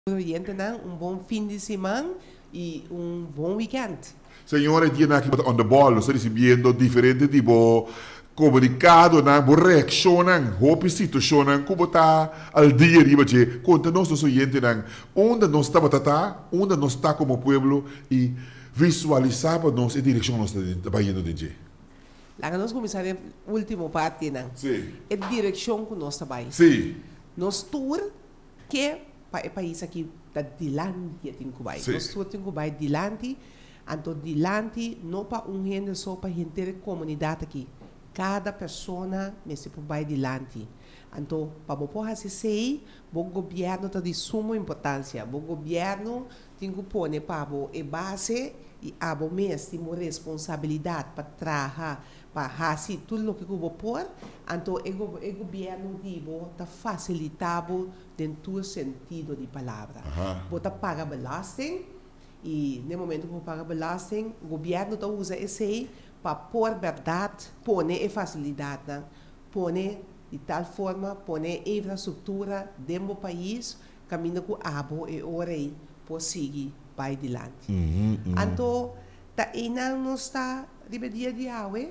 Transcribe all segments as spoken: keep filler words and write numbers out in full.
oyente nan um bom fim de semana e um bom weekend. Senhora, tiene aqui on the ball, está recebendo diferente tipo comunicado, na reaccionan, hope situacionan, como está al dia riba che, conta nossos oyentes nan, onde nós está batata, onde nós está como pueblo e visualizar para nós a direção nós está indo de je. Lá nós começar a última parte nan. Sim. A direção que nós está Sim. Nós tour que para o país aqui da dilante tem que vai. Nós tour tem que vai dilante, então dilante não para um gente só para gente da comunidade aqui. Cada pessoa nesse vai dilante. Então, para o povo se sei, o governo está de suma importância. O governo tem que pôr para a base e a mesmo responsabilidade para trabalhar, para fazer tudo o que eu vou pôr. Então, o governo está facilitado dentro do sentido da palavra. Você paga belasting e no momento que você paga belasting, o governo está usa esse para pôr verdade, pôr a facilidade, pôr de tal forma, pôr a infraestrutura dentro do país, caminho com a abo e orei, por seguir para adiante. Mm -hmm. Então, tá ainda não está de dia de hoje,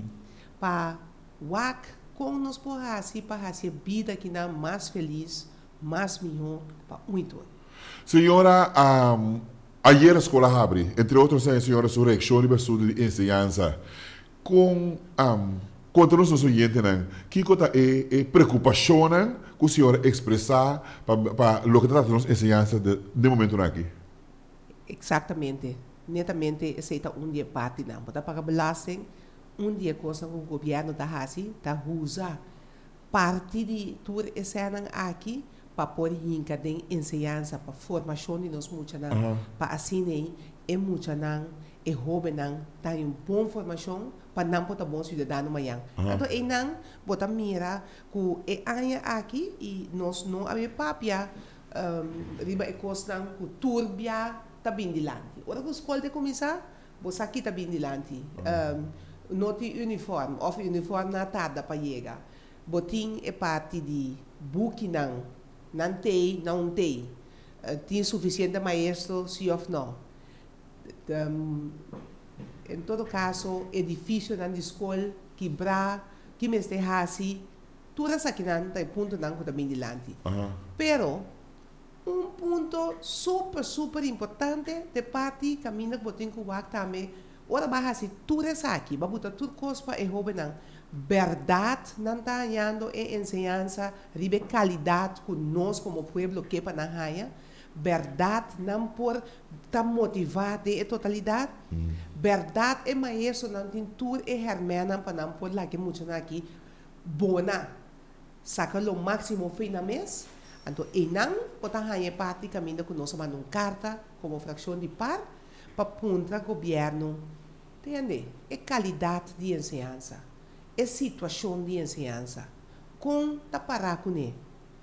para wak com nos por assim para fazer vida que não mais feliz, mais melhor para muito. Senhora, um, ayer a escola abre, entre outros, a senhora sua reação e estudo de ensinança. Com um, contra nossos oyentes, que coisa é, é preocupação que a senhora expressar para o que trata de nossa ensinança de, de momento aqui? Exatamente. Netamente, aceita um dia parte não. Para pagar belasting, um dia coisa que o governo está fazendo, está usando parte de tudo esse ano aqui para pôr em de ensinança, para formação de nós muitos não, uh -huh. para assim é muito não, é jovem não, tem uma boa formação para não poder bom cidadão amanhã. Então é não, bota mira que é anya aqui e nós não havia papia, riba é coisa não, que turbia tá bem dilante. Ora que a escola de começar, você aqui tá bem dilante. Não tem uniforme, ou uniforme na tarde para chegar. Botin é parte de book não, não tem, não tem. Tem suficiente maestro, sim ou não. Um, em todo caso, é difícil na escola quebrar, que me esteja assim, tudo isso aqui não tem ponto não que tá bem dilante. Pero um ponto super, super importante de parte caminho que botem com o Wak também. Ora, vai assim, tudo isso aqui, vai botar tudo coisa para o jovem não. Verdade não está ganhando em ensinança, ribe qualidade que nós como povo que para na raia. Verdade não por estar motivado em totalidade. Mm. Verdade é maestro não tem tudo é hermana para não por lá que muito aqui bona. Saca o máximo fim na mês. Então, e não pode ganhar parte caminho que nós mandamos carta como fração de par para apontar o governo. Entende? É qualidade de ensinança. É situação de ensinança. Com taparar com ele.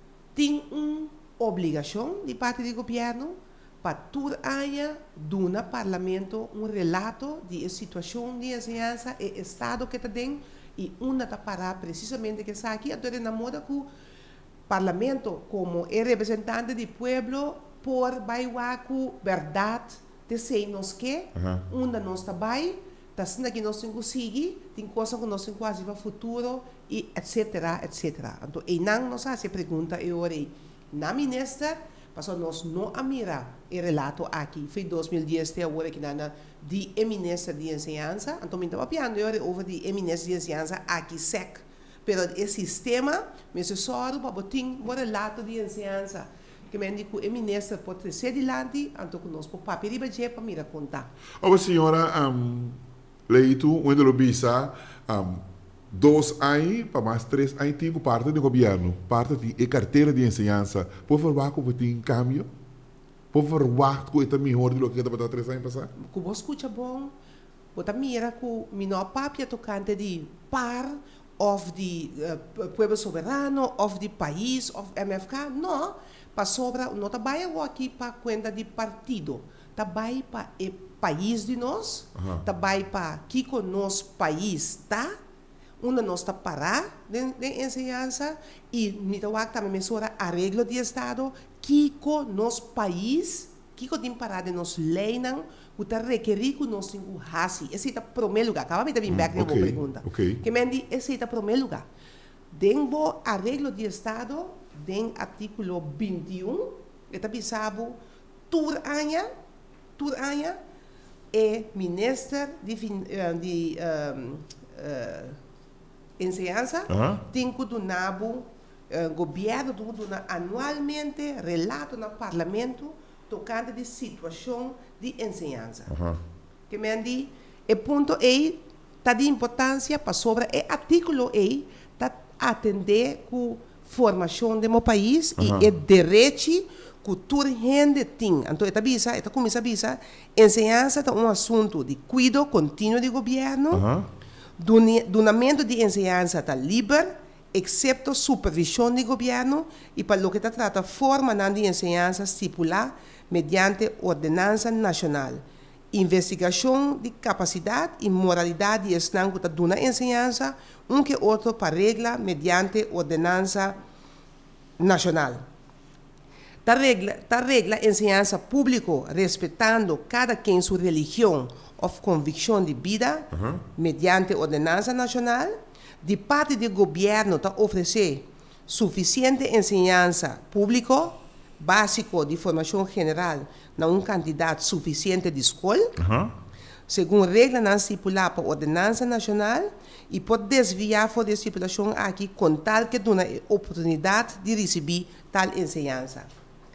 Tem uma obrigação de parte do governo para tudo aya do parlamento um relato de situação de ensinança e estado que está dentro e uma taparar precisamente que está aqui. Então, na moda que parlamento como é representante do povo por baiwaku verdade de sei nos que onde nós está bem tá sendo que nós temos que seguir tem coisa que nós temos que fazer para o futuro e etc etc então e não nós faz pergunta eu orei na ministra passou nós não a mira e relato aqui foi dois mil e dez até agora que na de ministra de ensinança então me estava piando eu over de ministra de ensinança aqui sec pero o sistema necessário para botar um relato de ensinança que me diz que o ministro pode ser adiante, então que nós por papel e budget para mira contar. Ô senhora, um, leito, onde lo bisa, um, dois anos, para mais três anos, tem parte do governo, parte de carteira de ensinança. Por favor, como tem cambio? Por favor, que é melhor do que está três anos passar? Que você escuta bom, você mira que o menor papel tocante de par, of de uh, povo soberano, of de país, of M F K, não. Para sobra, não trabalha aqui para conta de partido, trabalha para o país de nós, trabalha para que o nosso país está, onde nós está parar de, de ensinança e me também mesura arreglo de estado Kiko nos país, Kiko tem parada nos lei não, o tá requerir que nós temos o hasi. Esse é o primeiro lugar. Acaba de vir back ok, uma pergunta. ok. Que me diz, esse é o primeiro lugar. Dentro arreglo de Estado, dentro artículo vinte e um, está bisabo, tur anya, tur anya, é ministro de, uh, de um, uh, enseñanza, Aham. tem que donar o governo tem que donar anualmente relato no parlamento tocante de situação de enseñanza. Aham. Que me diz, o ponto é, está de importância para sobre o artículo é, está atender com formação do meu país Aham. e é direito que toda gente tem. Então, esta bisa, esta comissão bisa, enseñanza é um assunto de cuidado contínuo do governo, Aham. donamento de enseñanza está livre, excepto supervisão do governo, e para o que está trata forma de enseñanza estipular mediante ordenança nacional. Investigação de capacidade e moralidade de estão que está dando enseñanza, um que outro para regla mediante ordenança nacional. Ta regla, ta regla enseñanza público respeitando cada quem sua religião ou convicção de vida, Aham. mediante ordenança nacional. De parte do governo, está oferecer suficiente enseñanza público, básico de formação general, na uma quantidade suficiente de escola, Aham. segundo regra não estipulada para ordenança nacional, e pode desviar a estipulação aqui com tal que dê a oportunidade de receber tal enseñanza.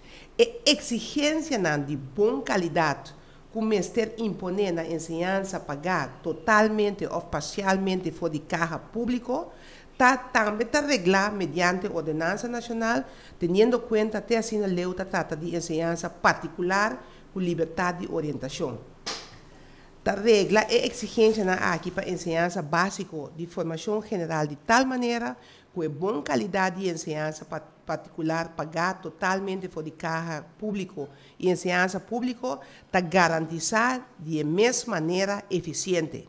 E exigência de boa qualidade, que o mestre impõe na enseñanza pagar totalmente ou parcialmente fora de carro público, está também está regulado mediante ordenança nacional, tendo em conta até assim a lei trata de enseñanza particular com liberdade de orientação. A regra é exigência aqui para enseñanza básico de formação general de tal maneira que é boa qualidade de enseñanza particular pagar totalmente fora de carro público e enseñanza público está garantizar de mesma maneira eficiente.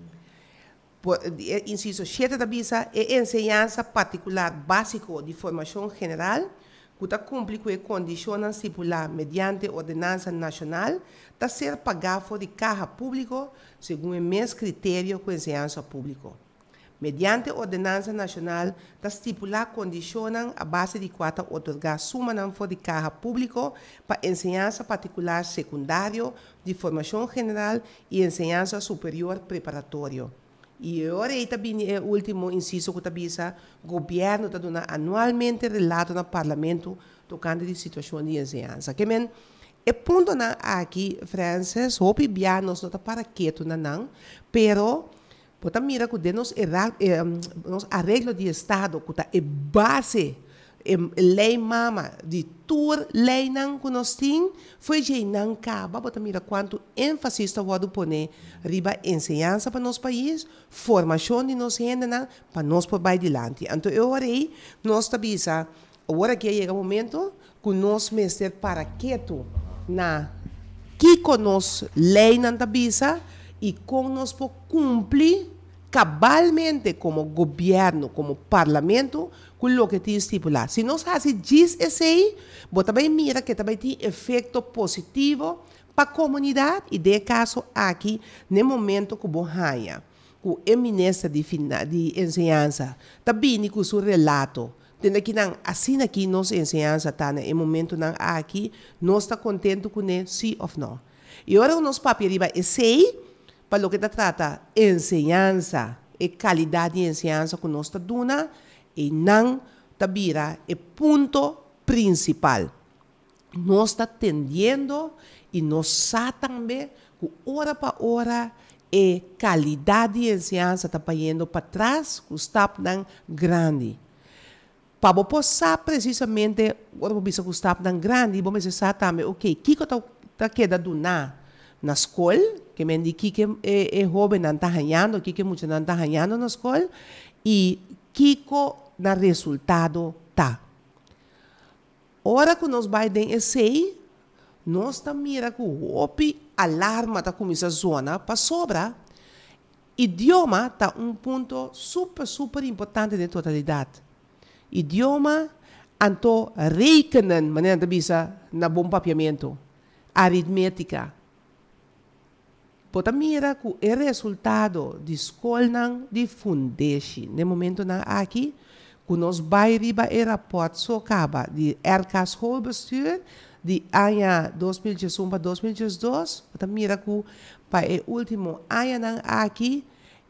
Por, inciso sete da bisa é enseñanza particular básico de formação general que está cumpre com a condição estipulada mediante ordenança nacional, está ser pagado fora de carro público segundo o mesmo critério que a enseñanza público. Mediante ordenança nacional, está estipular condicionam a base de quatro otorgar suma não fora de carro público para enseñanza particular secundário de formação general e enseñanza superior preparatório. E agora aí também é o último inciso que está o governo está dando anualmente relato no parlamento tocante de situação de enseñanza. Que men, é ponto na aqui, Francis, hope bia nós não está para quieto na não, pero pota mira que de nos, eh, nos arreglo de estado que está é base é lei mama de toda lei não que nós temos foi de não caba, pota mira quanto ênfase está o poner riba enseñanza para nosso país, formação de nossa gente para nós por vai adiante. Então eu orei nós tabisa agora que chega o momento que nós mestre para quieto na que conosco lei não tabisa e com nós por cumprir cabalmente como governo, como parlamento, com o que te estipular. Se nós fazemos isso aí, você também mira que também tem efeito positivo para a comunidade, e de caso aqui, no momento que você ganha, com o ministro de, de enseñanza, também com o seu relato, tendo que não, assim aqui, nossa enseñanza está no momento não aqui, nós estamos contentes com ele, sim ou não. E agora o nosso papel é esse aí, para o que se trata enseñanza e qualidade de enseñanza que nós está dando, e não tabira é ponto principal. Nós está atendendo e nós sabemos também que hora para hora é qualidade de enseñanza está indo para trás, que está tão grande. Para você passar precisamente, agora você que está tão grande, você sabe também, ok, o que está querendo dar na escola, que me indica que é, é jovem não está ganhando, que muito não está ganhando na escola, e que na resultado tá. Ora que nós vai den esse, nós tá mira que o opi alarma tá com essa zona para sobra. Idioma tá um ponto super super importante de totalidade. Idioma Anto rekenen, maneira de bisa na bom papiamento. Aritmética. Pota mira que o resultado de escola de fundeixe. No momento na aqui, que nós vai riba e rapport so acaba de R K schoolbestuur de ano dois mil e um para dois mil e dois. Pota mira que para o último ano na aqui,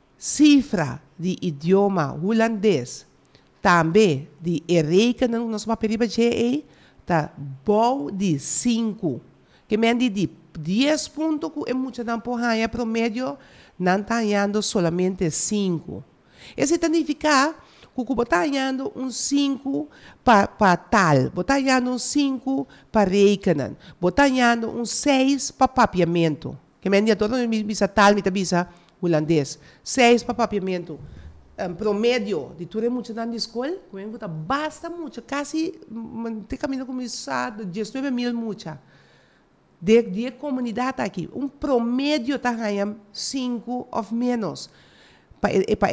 cifra de idioma holandês também de rekenen nos paperiba G E tá bom de cinco. Que mende de dez pontos que é muito não porra promédio não está ganhando solamente cinco. Isso significa que você está ganhando um cinco para tal, você está ganhando um cinco para rekenen, você está ganhando um seis para papiamento. Que mende todo mundo bisa tal, mita bisa holandês. seis para papiamento. Um, promédio de tudo é muito na escola, quando basta muito, quase tem caminho começado dezenove mil muito. De, de comunidade aqui, um promédio está ganhando cinco ou menos para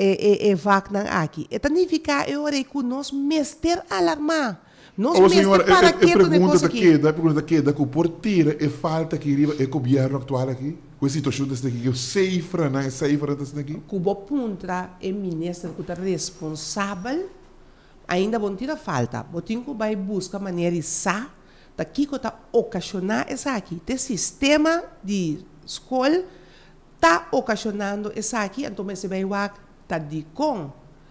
e vacina aqui. E significa eu orei que nós mester alarmar. Nós oh, senhora, para é, que é pergunta aqui? Da pergunta que da que porteira é falta que riba é o governo atual aqui. Com a situação desse aqui, que cifra, não é cifra desse aqui. Cubo puntra é ministro que está responsável. Ainda vão tirar falta. Botinho que vai buscar maneira de sa daqui que está ocasionar essa aqui. O sistema de escola está ocasionando essa aqui. Então, você vai ver está de com.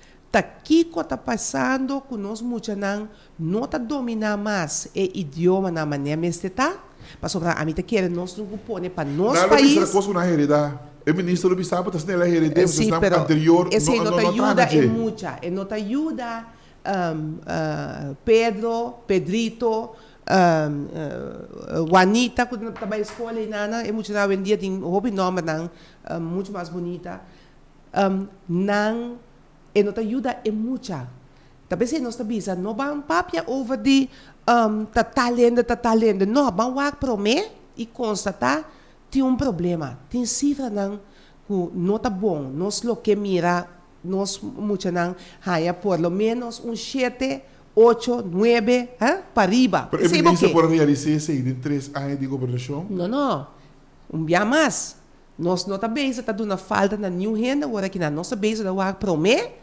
Daqui que está passando que nós muitos não não está dominar mais o idioma na maneira que está. Para sobre a mim te quer nós não põe para nosso país. Não, coisa na heredade. O ministro do Bissau está sendo heredade, sim, está pero anterior. Esse não te ajuda é muita, e não te ajuda um, uh, Pedro, Pedrito, um, uh, Juanita, que estava na escola e nana, é muito na vendia tem hobby nome não, um, muito mais bonita. Um, não, e não te ajuda é muita. Talvez se nós tabisa não vão papia over de um, tá talento, tá talento, não vão lá prometer e constatar tem um problema, tem cifra não que não tá bom, nós lo que mira, nós muito não, há por lo menos um sete, oito, nove, hein, para riba. Pero o ministro por realizar isso em três anos de governação? Não, não, um dia mais. Nós não tá bem, está dando falta na nenhum renda, agora que na nossa base da lá prometer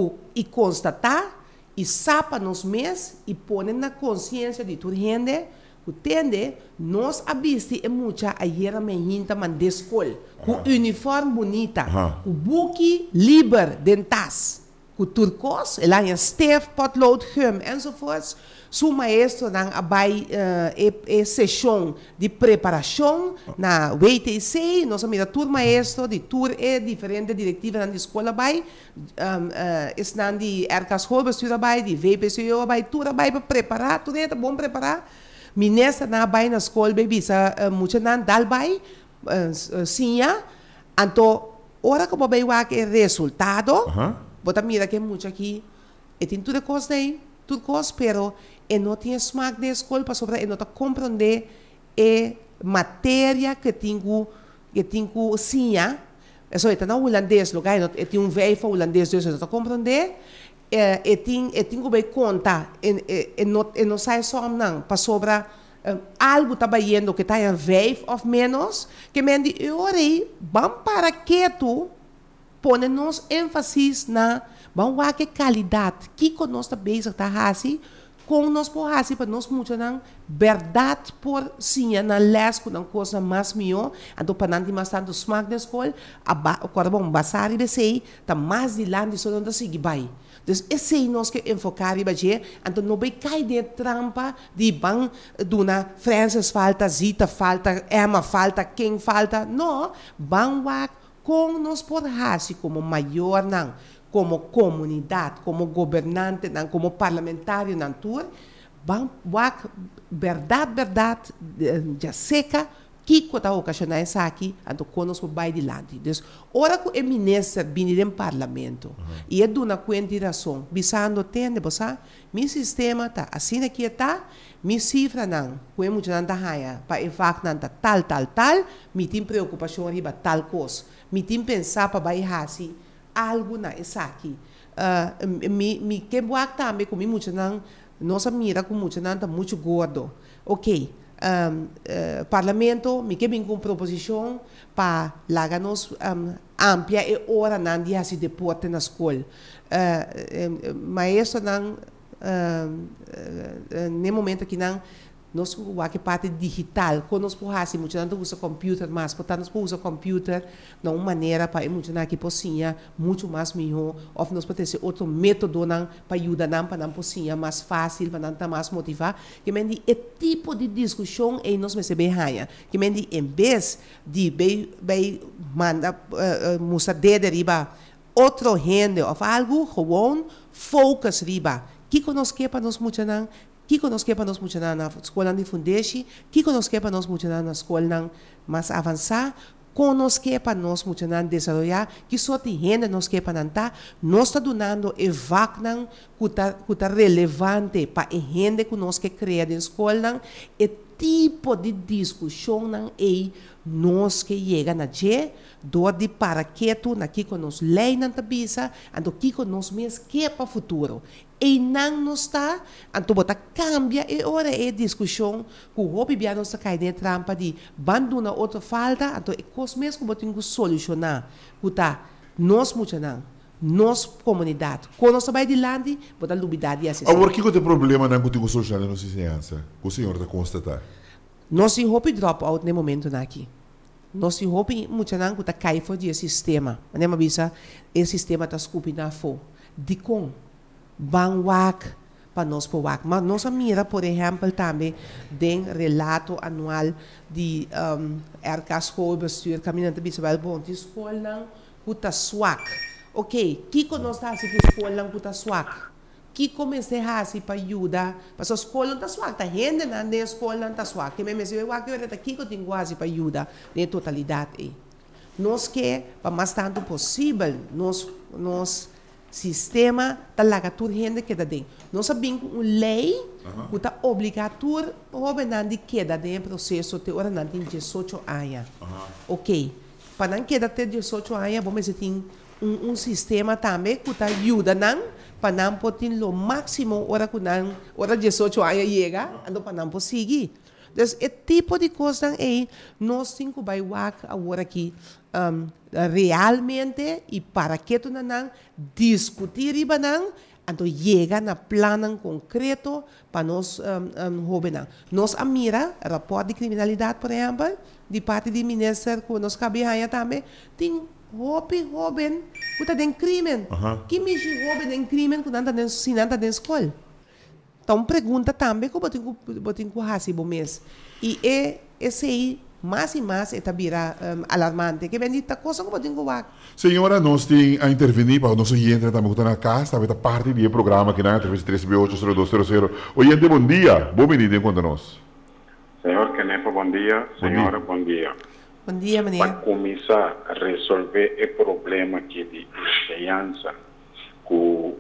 e constatar e sapa nos mês e põe na consciência de tudo rende, que tende, nós abiste é muita a era menina man de escola, com uniforme bonita, com buque liber dentas, com turcos, ela é stef, potlood, gum, enzovoorts. Su maestro nang abay uh, e, e sessão de preparação na W T C, nós mira tur maestro de tur é diferente diretiva na escola bay, um, uh, estão de R K schoolbestuur bay, de V P C O bay, tur bay para preparar, tur é bom preparar. Ministra na bay na escola baby sa uh, muito nan dal bay, uh, uh, sinha, anto ora que bay wak é resultado, uh-huh. Bota mira que muito aqui, e tem tudo coisa aí, tudo coisa, pero e não tem smaak de escola para sobre e não está compreender a matéria que tenho que tenho sinha isso é na holandês lugar e tem um veio para holandês isso não está compreender e e tem e tenho bem conta e e não e não sai só não para sobre um, algo está batendo que está em veio ou menos que me diz eu orei vamos para que tu põe-nos ênfase na vamos ver que qualidade que conosco bem está assim com nós por assim para nós muito não verdade por sim na les com uma coisa mais melhor então para não ter mais tanto smaak na escola agora bom basar e sei tá mais de lá de só não seguir vai então esse é nós que enfocar e bater então não vai cair de trampa de bang duna Francis falta Zita falta Emma falta quem falta não vamos com nós por assim como maior não como comunidade, como governante, como parlamentário na tour, vão verdade, verdade, já seca, que está ocasionando isso aqui, então conosco vai de lado. Então, ora que o ministro vem no parlamento, e é de uma quantidade, bisando tende, você, meu sistema está assim aqui está, minha cifra não, que é muito não está raia, para evac não está tal, tal, tal, me tem preocupação riba tal coisa, me tem pensar para vai assim, algo na essa aqui. Uh, mi mi que boa também comi muito não Nossa mira com muito não está muito gordo. Ok. Um, uh, parlamento, me que com proposição para largar nos um, amplia e hora não de assim deporte na escola. Uh, um, maestro não, uh, uh, no momento que não nós temos que parte digital, quando nós podemos muito não usa computer mais, portanto nós podemos usar computer de uma maneira para muito na que possível muito mais melhor, ou nós podemos ter outro método não para ajudar não para não possível mais fácil, para não estar mais motivar, que mendi é tipo de discussão e nós me se behanha, que mendi em vez de bem bem manda uh, uh, mostrar de riba outro rende ou algo gewoon focus riba, que nós quer para nós muito não que conosque para nós muito na escola de fundeixe, que conosque para nós muito na escola mais avançada, conosque para nós muito na desenvolver, que só tem gente nós que para nantar, nós está donando e vacnan que está relevante para a gente que nós que cria na escola, e tipo de discussão não é nós que chega na je, do de para que tu na que nós lei na tabisa, ando que nós mesmo que para futuro. E não nos está, então bota cambia e ora é discussão que o hobby bia nos cai de trampa de banduna outra falta, então é coisa mesmo que botem que solucionar, que tá nós muito não, nós comunidade, quando nós vai de lande, bota lubidade assim. Agora que tem problema não contigo solucionar nossa ciência, o senhor está constatar? Nós hobby drop out no momento aqui. Nós hobby muito não que tá cai fora de sistema, né mas bisa esse sistema está escupina fo, de com van wak para nós por wak. Mas nós mira, por exemplo, também den relato anual de um, R K schoolbestuur, caminhante bisbal bom, de escola não puta swak. Ok, que nós está assim que escola não puta swak? Que comecei a assim para ajudar, para a escola não está swak, tá rende na na escola não está swak. Que mesmo se eu wak eu aqui que eu tenho assim para ajudar na totalidade. Nós quer para mais tanto possível, nós nós sistema da lagatura gente que dá dentro. Nós sabemos uma lei que está obrigatória para não quedar dentro do processo de hora não tem dezoito anos. Ok. Para não quedar até dezoito anos, vamos ter um, um sistema também que está ajuda não para não poder o máximo hora que não hora dezoito anos chega, então para não conseguir. Então, esse tipo de coisa é nós temos que vai agora aqui um, realmente e para que tu não discutir e não então chega na plano concreto para nós um, um, jovens. Nós a mira rapport de criminalidade, por exemplo, de parte do ministério que nós cabia também tem jovem jovem que está em crime. Que me jovem em crime que não está na escola. Então, pergunta também como eu tenho que fazer bom mês. E é esse aí, mais e mais, está virar um, alarmante. Que bendita coisa como eu tenho que fazer. Senhora, nós temos a intervenir para o nosso cliente também que está na casa, também está parte do programa aqui na três três oito zero dois zero zero. Oyente, bom dia. Bom menino, encontra nós. Senhor Kenepa, bom dia. Senhora, bom dia. Bom dia, menino. Para começar a resolver o problema aqui de criança, que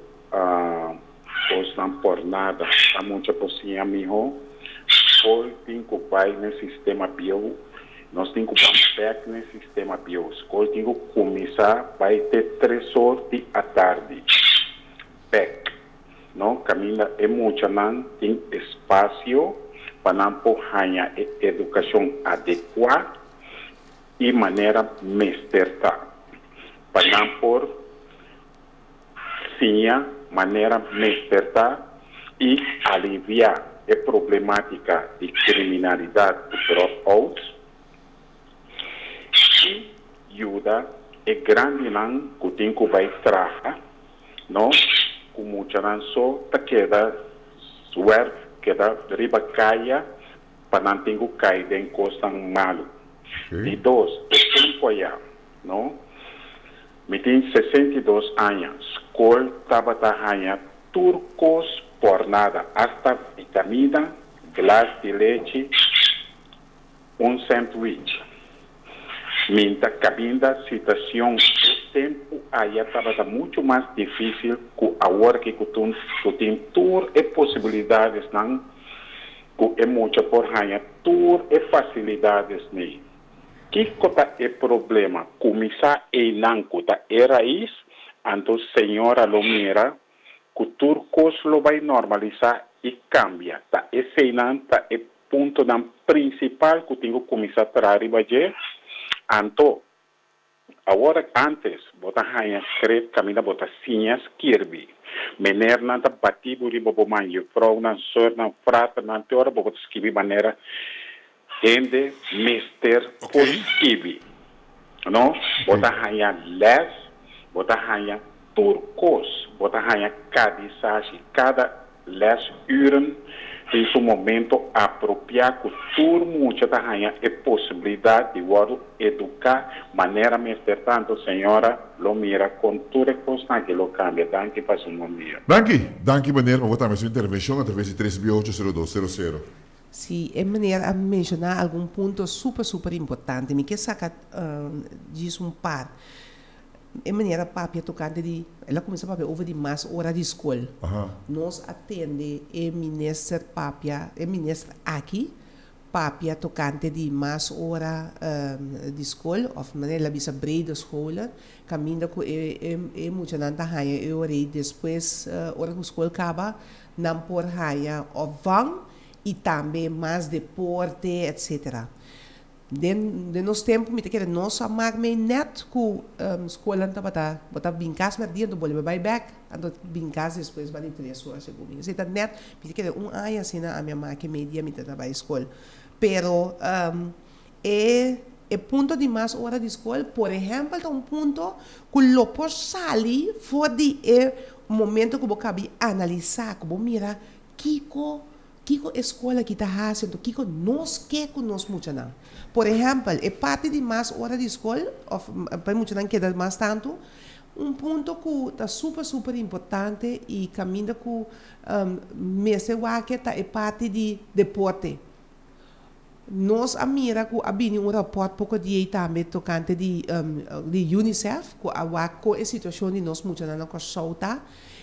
uh, não por nada, há muita pocinha melhor, ou tem que vai no sistema bio, nós temos que back no sistema bio, escola tem que começar, vai ter três horas à tarde, back, não, caminha é muito, não tem espaço para não por ganhar educação adequada e maneira mesterta, para não por sim maneira despertar e aliviar a problemática de criminalidade e dropouts e ajuda a grande não que tem que vai trabalhar, não? Como já não só tá queda suerte queda riba caia para não ter que cair em costa malo. E dois, é tempo já, não? Me tem sessenta e dois anos, escola estava a turcos por nada, hasta vitamina, glass de leite, um sanduíche. Minta cabinda, situação, o tempo aí estava muito mais difícil que a hora que tu tem todas as possibilidades, não? Que é muito por ganhar todas as facilidades, não? Que kota é problema? Começar a não kota é raiz, então senhora lo mira, que turcos lo vai normalizar e cambia. Tá, esse não tá é ponto não principal que eu tenho que começar a trabalhar. Anto, agora antes, bota rainha escreve, caminha bota sinhas Kirby. Meneer não tá batido de bobo manjo, frau não sor não prata não teora, bobo escrever maneira ende mister positivo. Não, bota rainha les, bota rainha turcos, bota rainha cada sage, cada les uren tem seu momento apropriado que tudo muito da rainha é possibilidade de o educar maneira mister tanto senhora lo mira com tudo constante que lo cambia. Danke para seu momento. Danke, danke meneer, maar wat aan mijn interventie através de três oito zero dois zero zero. Sim, é maneira a mencionar algum ponto super, super importante. Me quer sacar uh, disso um par. É maneira papia tocante de... Ela começa a papia over de mais hora de escola. Aha. Nós atende é ministro papia, é ministro aqui, papia tocante de mais hora um, de escola, of maneira bisa brede escola, caminho com é é é muito nanta raia, eu orei depois uh, hora que a escola acaba, não por raia of vang e também mais deporte, etcétera. Den, de nos tempo, me que nós amar me net com um, escola anta bata bata binkas met dia do bole vai back ando binkas depois vai três horas segundo isso tá net me que um ano assim a minha mãe que media me tá vai escola pero um, é é ponto de mais hora de escola por exemplo tá um ponto que lo por sali for de é momento que vou cabe analisar que vou mirar Kiko Kiko escola que está fazendo, Kiko nós quer que nós muito não. Por exemplo, é parte de mais hora de escola, para muito não queda mais tanto, um ponto que está super, super importante e caminha que um, mês que está é parte de deporte. Nós a mira que a bini um rapport pouco de também tocante de um, de UNICEF, que a com a situação de nós muito não com solta.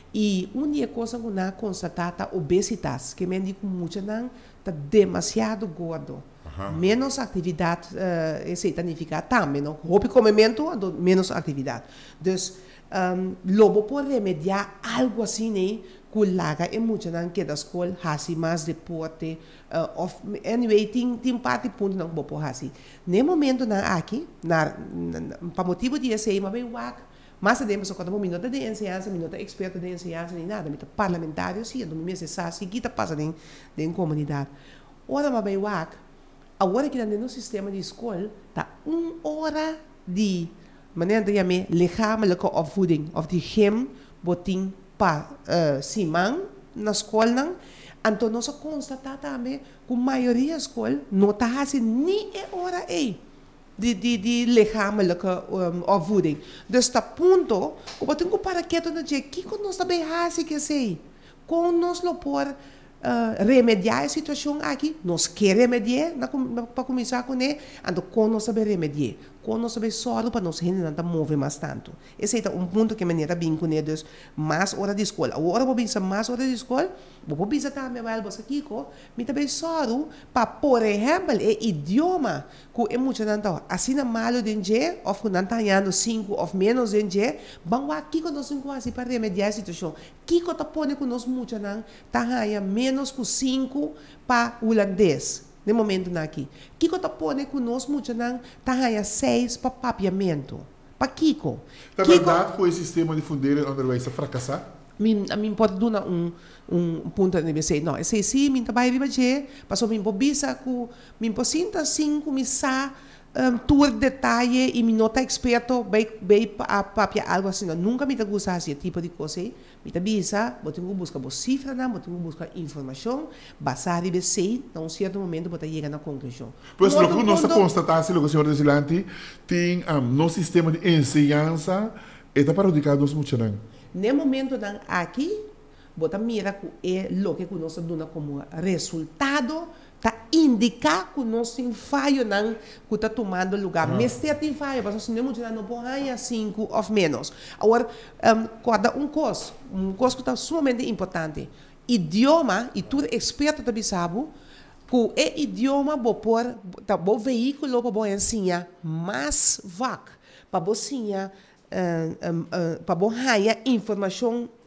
E uma coisa que nós constatamos é a obesidade, que me diz que muito não está demasiado gordo. Aha. Menos atividade uh, é significado também, não? Roupa comimento, menos atividade. Então, um, logo por remediar algo assim, né? Que laga é muito não que da escola, hasi mais deporte, uh, of, anyway, tem tem parte ponto não vou hasi. No momento na aqui, na, para motivo de esse, mas bem wak. Mas temos só quando um minuto de ensinança, um minuto experto de ensinança, nem nada, minuto parlamentário, sim, do mês de sassi, que está passando em, em comunidade. Ora, mas bem, wak, agora que no sistema de escola, está uma hora de, maneira de chamar, lichamelijke opvoeding, of de gem, botin, pa, uh, simang, na escola, não. Então, nós constatamos também que a maioria da escola não está fazendo nem a hora aí. De, de, de lichamelijke um, opvoeding. Dus dat punto, wat ik para que tu não diga que nós também fazemos que sei, com nós lo por uh, remediar a situação aqui, nós quer remediar, para começar com ele, então com nós saber remediar, com nós saber só para nós gente não mover mais tanto. Esse é um ponto que me neta bem com ele, mais hora de escola. Agora vou pensar mais hora de escola, vou pensar também vai você aqui, me também só para por exemplo, é idioma que é muito não assim na malo de dia, ou que não está ganhando cinco ou menos de dia, vamos aqui com nós quase para remediar a situação. Kiko está pondo com nós muito não, está ganhando menos que cinco para holandês. No momento aqui. Kiko está pondo com nós muito não, está ganhando seis para papiamento. Para Kiko. Na verdade, com esse sistema de fundeira underway, fracassar? Min, a mim pode dar um um ponto de dizer não, esse sim, mim trabalho viva je, passou mim pobisa com mim pocinta cinco missa um, tour detalhe e mim nota experto bem bem a papia algo assim, não. Nunca me gusta esse tipo de coisa. Me tabisa, botar buscar boa cifra, não, botar buscar informação, basar e sei, num certo momento botar chegar na conclusão. Pois lo que nós constatamos, lo que o senhor Desilante tem um no sistema de ensinança está prejudicado muito não. No momento não aqui, bota mira que é o que nós damos como resultado, tá indicar que nós tem falho não que está tomando lugar. Ah. Mas tem falho, mas se não muito não pode cinco ou menos. Agora, um, cada um coisa, um coisa que está sumamente importante. Idioma e tudo experto também sabe que é idioma vou pôr, tá bom veículo para bom ensinar mais vac, para bom ensinar Uh, um, uh, para bom ganhar informação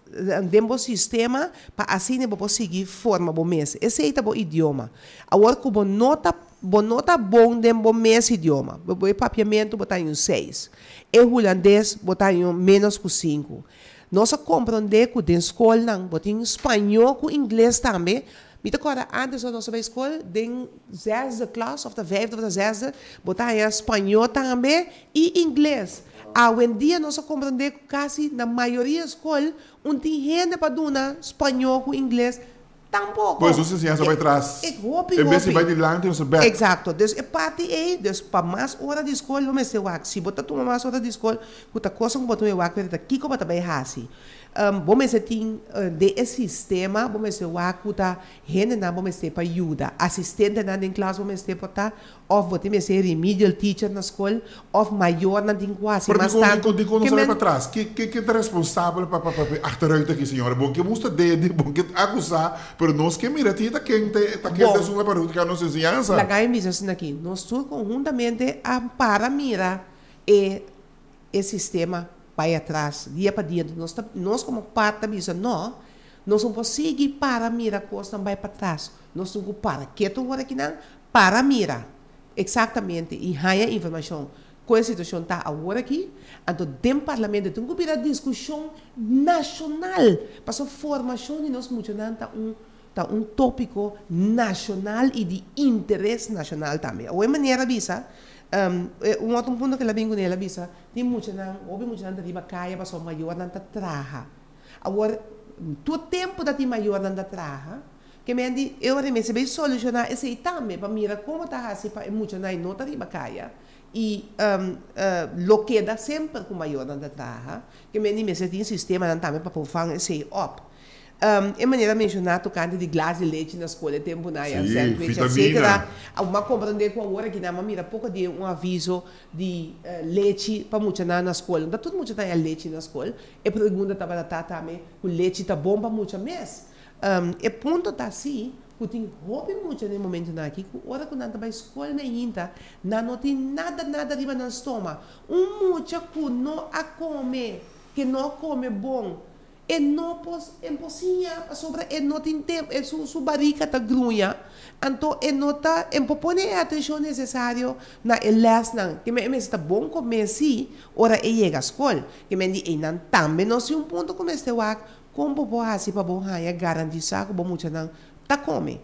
dentro sistema para assim né para seguir forma bom mês. Esse é o idioma. Agora que bom nota bom nota bom dentro mês idioma. O papiamento botar em um seis. E o holandês botar em menos que cinco. Nós compreendemos que na escola não, botar em espanhol com inglês também. Me agora antes da nossa escola, de zesde klas of de vijfde of de zesde, botar em espanhol também e inglês. Hoje em dia, nós compreendemos que quase na maioria das escolas, não tem gente para dar espanhol com inglês. Tampouco. Pois você sim, vai atrás. Ik hoop, ik En hoop. mensen bij die lang in zijn bek. Exato. Dus é parte aí, dus para mais hora de escola, vamos ter o ac. Se botar tomar mais hora de escola, kuta coisa que botar o ac, kuta kiko botar bem hasi. Um, vamos ter tem de esse sistema, vamos ter o ac, kuta gente na vamos ter para ajuda, assistente na em classe vamos ter para of vamos ter remedial teacher na escola, of maior na tem quase. Mas tanto que quando você para trás, que que que é responsável para para achteruit aqui, senhora? Bom que você deve, bom que acusar, pero nós que mira tita quem te ta quem te sua para que não se ensinança. La gai me diz aqui, nós todos conjuntamente para mira e o sistema vai atrás, dia para dia, nós, nós como parte da missa, não, nós não conseguimos para mira, coisa não vai para trás, nós não para, que tu agora aqui não, para mira, exatamente, e raia informação, qual a situação está agora aqui, então, dentro do parlamento, tem que haver discussão nacional, para a formação de nós, muito não, está um, tá um tópico nacional e de interesse nacional também, ou é maneira visa, Um, um outro ponto que ela vem com ela visa, tem muito não, houve muito não de bacaia para só maior não tá traha. Agora, todo tempo da tem maior não tá traha, que me andi eu remesse bem solucionar esse também para mira como tá assim para muito não nota de bacaia e um, uh, lo queda sempre com maior não tá traha, que me andi me se tem sistema não também para pôr esse up. Um, em maneira mencionar tocante de glas de leite na escola tempo na Sim, certo vitamina. Uma compreender com a hora que na mira pouco de um aviso de uh, leite para muito na escola não tudo muito tem leite na escola e pergunta estava tá também o leite tá bom para muito mês um, e ponto tá assim que tem roupa muito no momento na aqui que hora que não tá para escola na inta não tem nada nada riba no estômago um muito que não a come que não come bom e não pos impossível sobre e não tem tempo e su su barriga está grunha então e não tá em popone a atenção necessário na elas não que me me está bom comer se ora e chega a escola que me di e não também não se um ponto como este wak como bobo assim para bom raia garantizar que bom muito não tá come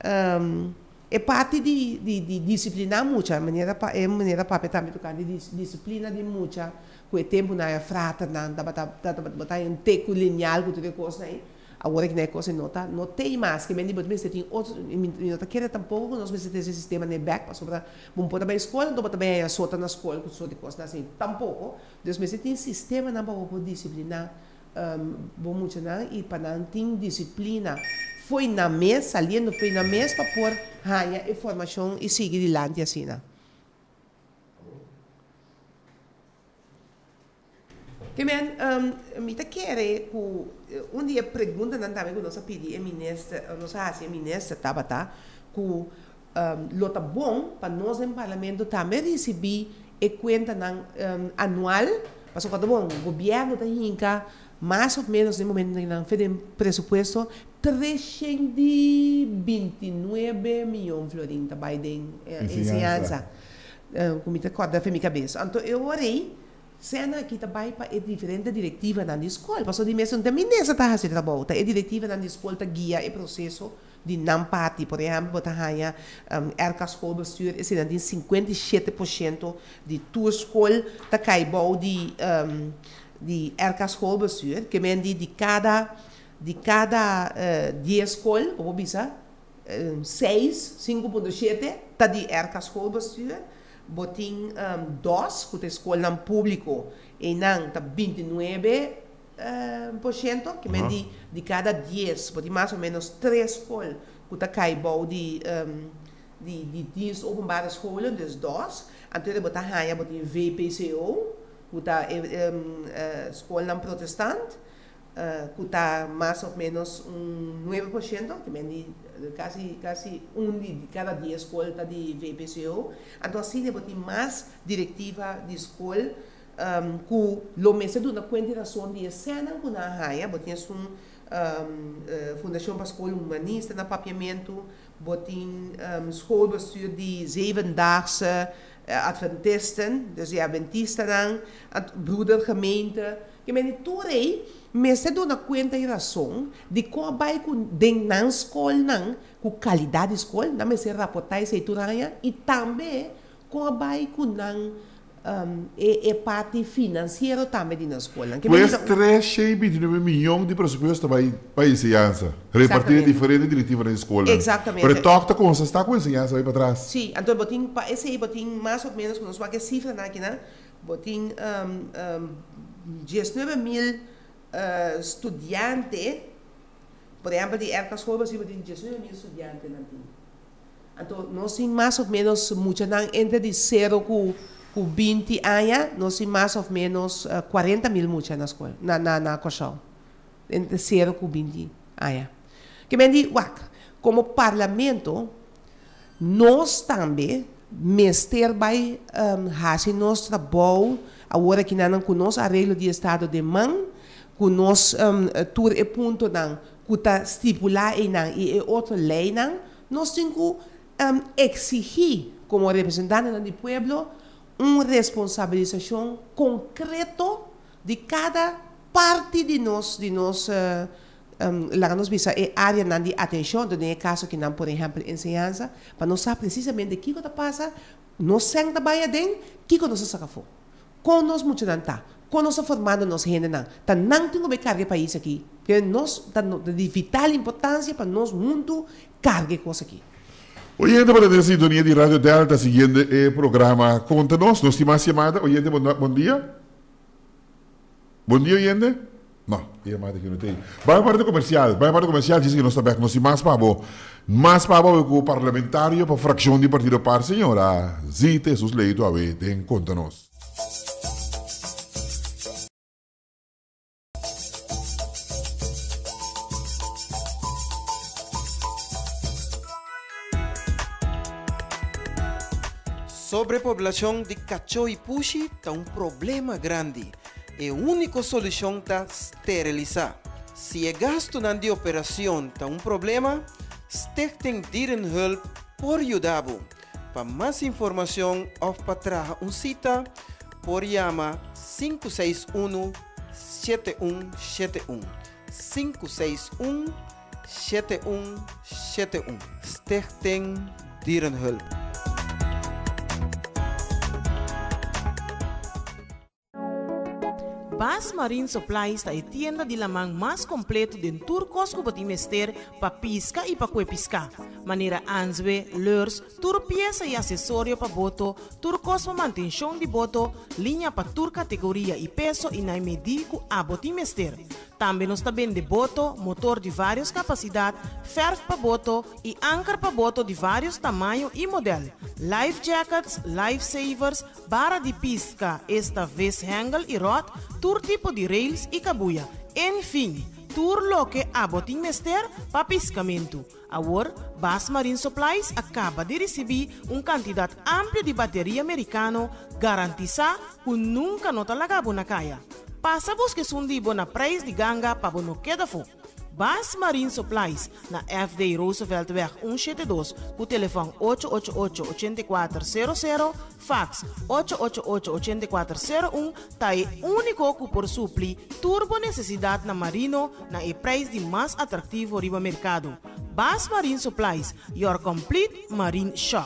um, é parte de, de, de disciplinar muito maneira pa é maneira para também tocar de disciplina de muita com o tempo na frata não dá para botar um teco lineal com tudo coisa aí agora que não é coisa não tá não tem mais que me diz mas tem outro não tá querendo tampouco nós precisamos esse sistema de back para sobre bom pode bem escola então também é solta na escola com só de coisa assim tampouco Deus mas tem sistema não para disciplinar um, bom muito não e para não ter disciplina foi na mesa saliendo foi na mesa para pôr raia informação e seguir adiante assim não que men um, me tá querer que um dia pergunta não também que nós pedir a ministra nós assim a ministra tava tá que um, lo tá bom para nós no parlamento também receber e conta não um, anual para o bom o governo tá hinca mais ou menos no momento que não fez presupuesto trezentos e vinte e nove milhões florim tá vai de ensinança como me tá corda foi minha cabeça então eu orei cena aqui também para é diferente diretiva na escola, passou de mês também nessa tá assim tá bom, é diretiva na escola tá guia e processo de não parte, por exemplo, tá aí um, R K schoolbestuur é assim de cinquenta e sete por cento de tua escola tá cai bom de um, de R K schoolbestuur, que men de de cada de cada uh, de escola, vou bisa, um, seis, cinco ponto sete tá de R K schoolbestuur botin um, dois, que é escola público, e não tá vinte e nove por cento, que uh -huh. de, de cada dez, botin mais ou menos três escolas, que tá caibou de, um, de, de dez openbare escolas, dus dois, então ele botar raia, botin V P C O, que tá um, uh, escola protestante, uh, que tá mais ou menos um nove por cento, que de quase quase um de cada dia escola tá de V P C O, então assim ele botin mais diretiva de escola um, ku lo mese do na continuação de cena ku na haia, botin um, um, uh, Fundação para Escola Humanista na papiamento, botin um, schoolbestuur die zevendaagse uh, Adventisten, dus die Adventisten dan, broedergemeente, que me torei, mese do na conta e razão de como vai com den na escola não, com qualidade de escola, na mese raportar esse turanha e também como vai com nan um, e, e parte financeira também na escola. Pues três vinte e nove milhões de presupuesto para para ensinança, repartido diferente diretiva na escola. Exatamente. Pero toca com você está com ensinança aí para trás. Sim, então botin pa esse botin mais ou menos com que cifra na aqui, né? Botin um, um, dezenove mil uh, estudiantes, por exemplo, de erca escola se botin dezenove mil estudiantes na aqui. Então nós temos mais ou menos muito não entre de zero com com vinte anos, nós temos mais ou menos uh, quarenta mil muito na escola, na na na coxão. Entre zero com vinte anos. Que me diz, como parlamento, nós também Mister vai um, fazer nosso trabalho agora que não conosco arreglo de estado de mão, conosco um, tur e ponto não, que está estipular e não e outra lei não, nós temos que um, exigir como representante do povo uma responsabilização concreta de cada parte de nós de nós uh, Um, lá nós visa é área de atenção, do é caso que não, por exemplo, ensinança, para nós saber precisamente o que está passando, nós senta baia den, o que nós saca fora. Com nós muito não está, com nós formando nós gente não, tá não tem que carregar país aqui, que nós tá de vital importância para nós muito carregar coisa aqui. Oyente para a sintonia de Radio Delta, seguindo o programa, conta-nos, nós temos chamada, oyente, bom, bom dia. Bom dia, oyente. Não, é mais que não tem. Vai para o comercial, vai para o comercial, diz que nós sabemos que nós temos mais para o mais para o parlamentário para a fração de partido par, senhora Zita, seus leitos a ver, tem conta-nos. Sobrepopulação de cachorro e puxi é um problema grande. E a única solução é esterilizar. Se é gasto na de operação é um problema, Stichting Dierenhulp por ajudar. Para mais informação ou para trazer um cita, por chama cinco seis um, sete um sete um. cinco seis um, sete um sete um. Stichting Dierenhulp. Bas Marine Supplies é a tienda de lamang mais completo de turcos que pode mester para pisca e para cuepisca. Maneira answe, lures, tur pieza e acessório para boto, turcos para manutenção de boto, linha para tur categoria e peso e na medico a boti mester. Também nós também de boto, motor de várias capacidades, ferro para boto e ancar para boto de vários tamanhos e modelos. Life jackets, life savers, barra de pisca, esta vez handle e rod, tour tipo de rails e cabuia. Enfim, tour lo que a botin mester para piscamento. Agora, Bas Marine Supplies acaba de receber uma quantidade ampla de bateria americano, garantiza que nunca nota lagabo na caia. Passa busque sundibo na preço de ganga para não queda fo. Bas Marine Supplies na F D Rooseveltweg cento e setenta e dois, com o telefone oito oito oito, oito quatro zero zero, fax oito oito oito, oito quatro zero um, tá é único que por supli turbo necessidade na marino na e preço de mais atrativo riba mercado. Bas Marine Supplies, your complete marine shop.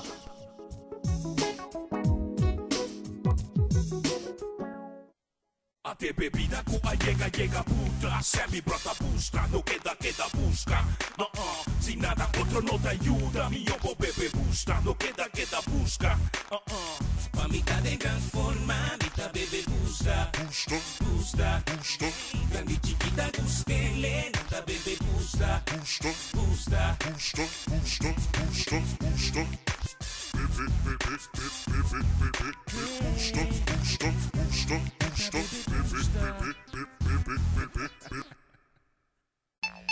Até bebida com a llega, llega puta. Semi brota busca, no queda, queda busca. Uh -uh. Se nada outro não te ajuda, mi yo bebê busca, no queda, queda busca. Uh -uh. Pa mitad de gran forma, mitad bebê busca. Busca, busca, busca. Grande chiquita gustele, nada bebê busca. Busca, busca, busca, busca, busca, busca. Bebê, bebê, bebê, bebê, bebê, busca, busca, busca, busca.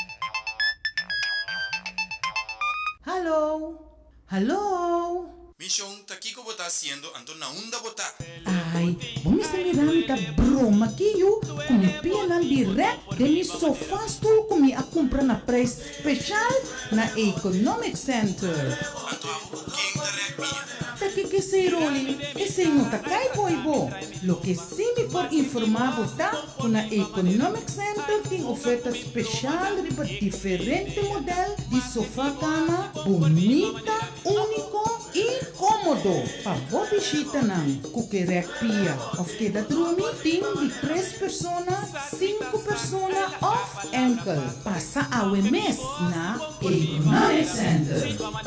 Hallo? Hallo? Mi solución ta kiko bota haciendo anto na unda bota. Ai, vamos mirando ta broma que eu com pena direto de mi sofá stoel com mi a comprar na preço especial na Economic Center. Anto amo quem direct minha. Ta que que sei roli, que sei não ta cai boi bo. Lo que sim me por informar bota, na Economic Center tem oferta especial riba diferente modelo de sofá cama, bonita, único e cômodo. Pa bo visita nan, kukerek pia, of queda drumi, tem de três personas, cinco personas off enkel. Passa a mes na Economic Center.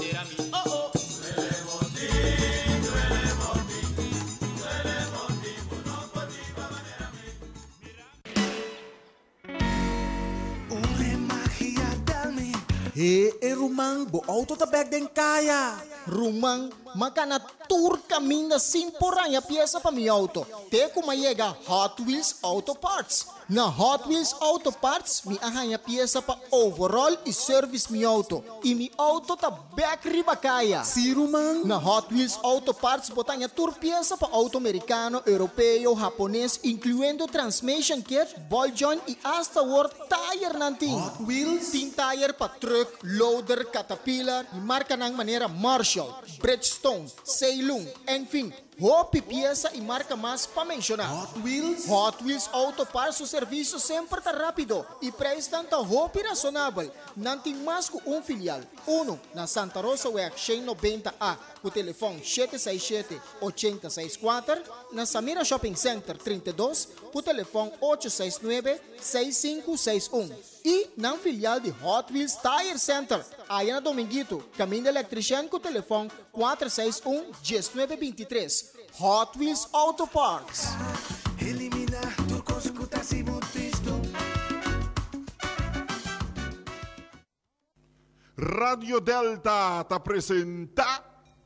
He, e rumang, bo auto ta bag den kaya. Rumang, makana tour caminha sin poranya pieza pa mi auto. Te kumayega Hot Wheels Auto Parts. Na Hot Wheels Auto Parts, mi ahanya pieza pa overall i service mi auto. I mi auto ta back riba kaya. Si rumang, na Hot Wheels Auto Parts botanya tour pieza pa auto americano, europeo, japonês, incluindo transmission kit, ball joint e hasta war tire nanti. Hot Wheels, tin tire pa truck, loader, caterpillar, e marca ng manera Marshall, Bridgestone, Ceylon, enfim, hopi pieza e marca mais para mencionar. Hot Wheels, Hot Wheels Auto Parts, o serviço sempre tá rápido e preço tanto hopi razonável. Não tem mais que um filial. Uno na Santa Rosa Weg, cento e noventa A, o telefone sete seis sete, oito seis quatro, na Samira Shopping Center trinta e dois, o telefone oito seis nove, seis cinco seis um. E na filial de Hot Wheels Tire Center, aí na Dominguito, caminho eletriciano com o telefone quatro seis um, um nove dois três. Hot Wheels Auto Parts. Radio Delta te apresenta.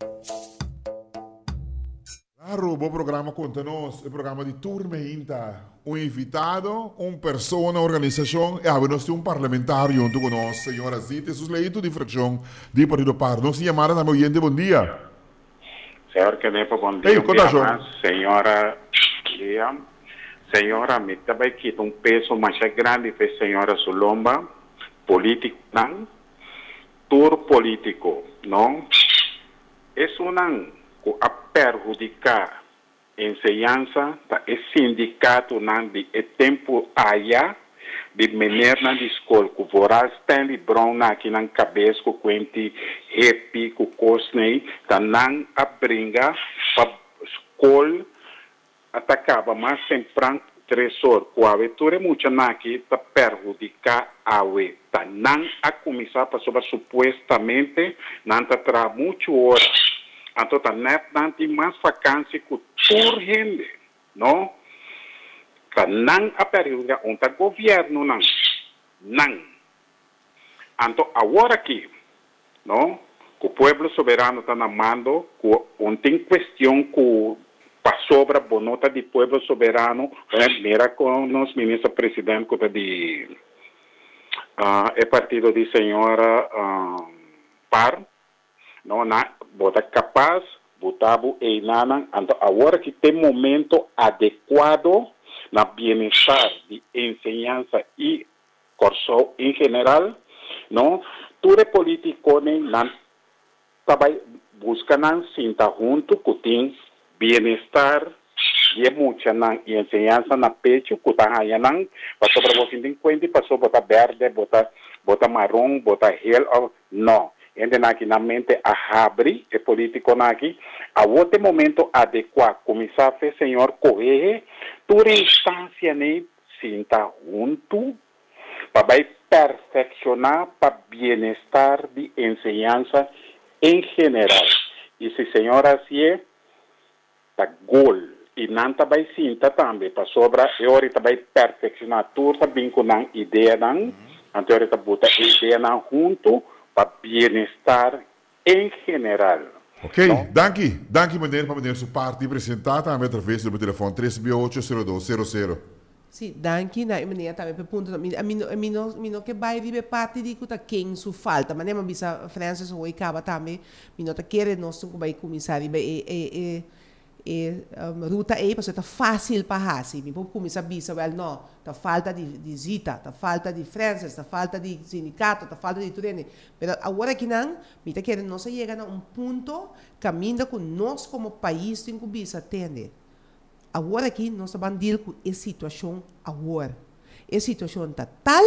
Claro, bom programa conta-nos, o programa de Turma Inta. Um invitado, uma pessoa, uma organização, e nós temos um parlamentar junto conosco, senhora Zita, sus leitos de fração de Partido Par. Nos chamada também oyente, bom dia. Senhor Kenepa, bom dia. Ei, conta, João. Senhora, dia. Senhora, me também quita um peso mais grande para a senhora Sulomba, político, não? Tour político, não? Isso não a perjudicar a enseñança, o sindicato não de tempo aí, de maneira na escola, que voraz Stanley Brown aqui na cabeça, com o ente happy, com o cosnei, tá não a brinca para escola, atacava mais sempre tresor, com a aventura muita aqui, tá perjudicar a we, tá não a começar para sobre supostamente, não tá tra muito hora, então tá net não tem mais vacância que por gente, não? Tá não a perjudicar um tá governo não, não. Então agora aqui, não? Que o povo soberano tá na mando, que um tem questão que para sobre a bonota do povo soberano, mira com os ministros presidente que de uh, é partido de senhora uh, Par, não na bota capaz, botava e nana, então agora que tem momento adequado na bem-estar de enseñança e curso em geral, não, tudo é político nem não trabalha busca não sinta junto que tem bem-estar e é muito na enseñança na pecho que tá aí não passou para você tem conta passou botar verde botar botar marrom botar hell não ainda aqui na mente a abre é político aqui a outro momento adequado começar a fazer senhor correr toda instância nem sinta junto para perfeccionar para bem-estar de enseñança em geral e se senhor assim é tá gol e não tá vai sinta também para sobra e ahorita vai perfeccionar tudo também com a ideia não então ahorita bota a ideia não junto para bem-estar em geral. Ok, danke, danke meneer para meneer sua parte apresentar também através do telefone três oito zero dois zero zero. Sim, danke na meneer também pergunta, a mim a mim a mim não mim não que vai viver parte de que quem su falta, mas nem mas bisa Francis ou acaba também, mim não tá querendo nós que vai começar e e e e ruta aí para tá fácil para assim, me pode começar bisa, well não, tá falta de de zita, tá falta de Francis, tá falta de sindicato, tá falta de tudo, mas agora que não, me tá querendo nós chegar a um ponto caminho com nós como país tem que bisa atender. Agora aqui nós estamos deal com essa situação agora. Essa situação está tal,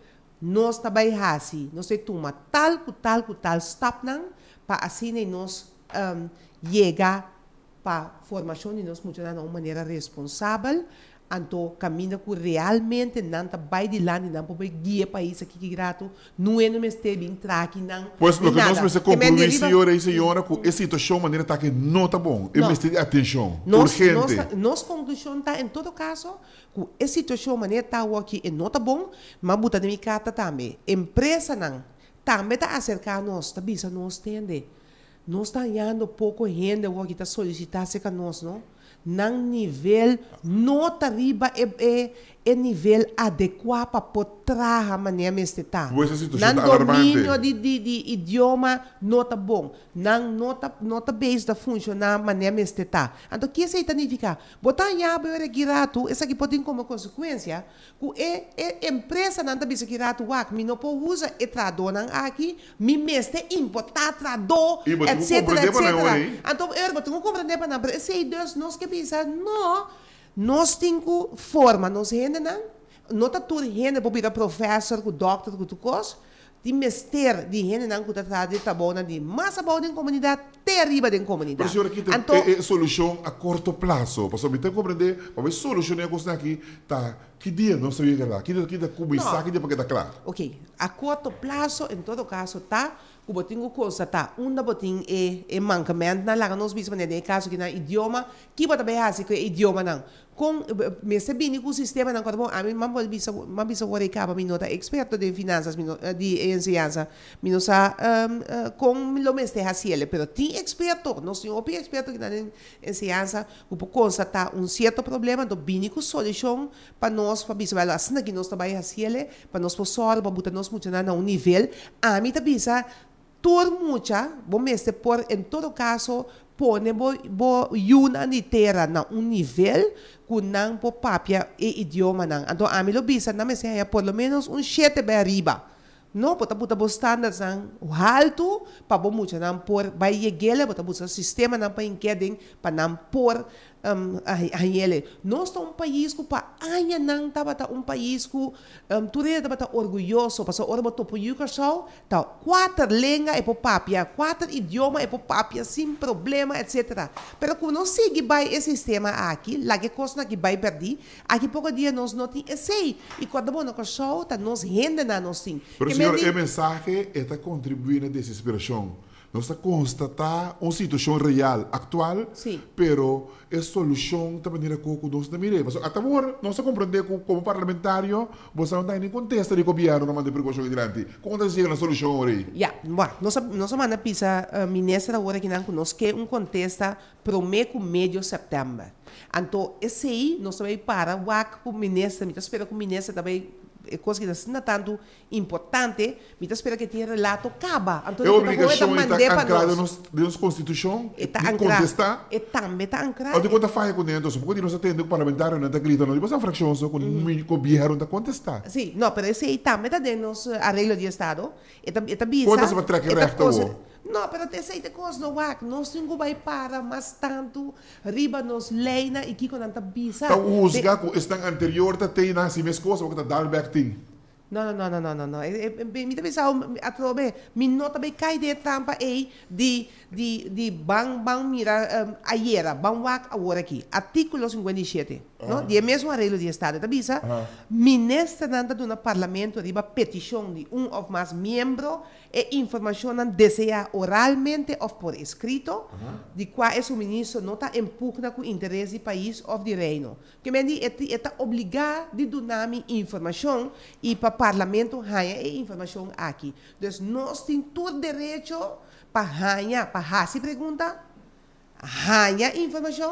nós também assim, nós toma tal, com tal, com tal step não, para assim nós um, chegar para a formação de nós de uma maneira responsável, então caminha com realmente não está bem de lá, não pode guiar país aqui que grato, não é no mês ter bem traque não. Pois lo que nós me se compromisso senhora e senhora com essa situação maneira tá que não tá bom, é mês ter atenção, urgente. Nossa conclusão está em todo caso com essa situação maneira tá aqui e não tá bom, mas buta de micata também, empresa não, também tá acercar nós, tá bisa nós tende, nós tá ganhando pouco gente o que tá solicitando se nós não. Nang nível nota riba é é é nível adequado para poder a maneira mestre tá. Nang domínio de, de, de idioma nota bom. Nang nota nota base da funcionar maneira mestre tá. Então que isso significa? Botar ya beira girato, essa que pode ter como consequência, que é é empresa não tá bisa girato wak, mi não pode usar e trador nang aqui, mi mestre importar trador, etc, etc. Então eu boto compreender para não, sei Deus nós que bisa, não. Nós temos forma, nós rende não, não tá tudo rende para virar professor, com doutor, com tudo coisa, de mestre de rende não, que tá trazendo tá bom de massa boa da comunidade, terrível da comunidade. Mas senhora aqui tem então, é, é solução a curto prazo, para saber compreender, para ver solucionar a coisa aqui, tá? Que dia não sabia que lá, que dia que dia começar, que dia para que tá claro. Ok, a curto prazo, em todo caso, tá? O botinho constatar um da botinho é é mancamento na lá nós bispo né caso que na idioma que bota bem assim que idioma não com me se bem com o sistema não quando a mim mambo bisa mambo bisa ora acaba minota experto de finanças de enseñanza minosa um, com lo mestre haciele pero ti experto nós tem opi experto que na enseñanza o constatar um certo problema do bini com solução para nós para bisa vai assim que nós trabalha haciele para nós possor para botar nós muito na um nível a mim tá bisa tur mucha, bom mestre por em todo caso pone bo bo unanitera na um nível que não po papia e idioma não. Então a mim lo bisa na me se por lo menos um sete bem arriba. Não pode botar bo standards não alto para bo mucha não por vai chegar botar bo sistema não para inquedem para não por um, a ele. Nós estamos um país que para anos não estava um país que um, tudo estava orgulhoso, para ora botou por educação, tá quatro línguas é por papia, quatro idiomas é por papia, sem problema, etcétera. Pero quando nós seguimos esse sistema aqui, lá que coisa que vai perder, aqui pouco dia nós não temos esse e quando nós não casou, tá nós rende na nós sim. Pero senhor, a mensagem está contribuindo à desesperação. Nós está constatar uma situação real, atual, sim. Pero é solução da maneira como nós não miremos. Até agora, nós compreender como parlamentário, você não tem nem contesta de governo na maneira de precaução adiante. Como está chegando a solução aí? Já, bom, nós nós manda pisa a ministra agora que não conosco que um contesta para o mês meio de setembro. Então, esse aí nós também para o o ministro, me espera que o ministro também é coisa que não é tanto importante, me espera que tenha relato acaba. Então, é obrigação está ancrada na nossa Constituição de contestar. E também está ancrada. Ou de quando faz com dentro, porque nós atendemos o parlamentário não está gritando, depois a fração só com o governo está contestar. Sim, não, mas esse aí também está dentro do nosso arreglo de Estado. E está bisa. Quantas vai ter que resto? Não, pero te sei de coisa no wak, nós não vai para mas tanto riba nos leina e que quando anta bisa. Então usga com esta anterior tá tem na si mes coisa porque tá dar back thing. Não, não, não, não, não, não. Me também sabe atrobe, me nota bem cai de trampa aí de de de bang bang mira ayer, bang wak agora aqui. Artículo cinquenta e sete, não? De mesmo arreglo de Estado, tá bisa? Ministra nanda do parlamento riba petição de um ou mais membro e informação deseja oralmente ou por escrito, uh-huh. de qual é o ministro não está em pugna com o interesse do país ou do reino. Que me diz, está obrigado de dar informação e para o parlamento ganhar informação aqui. Então, nós temos todo direito para ganhar, para fazer pergunta, ganhar informação,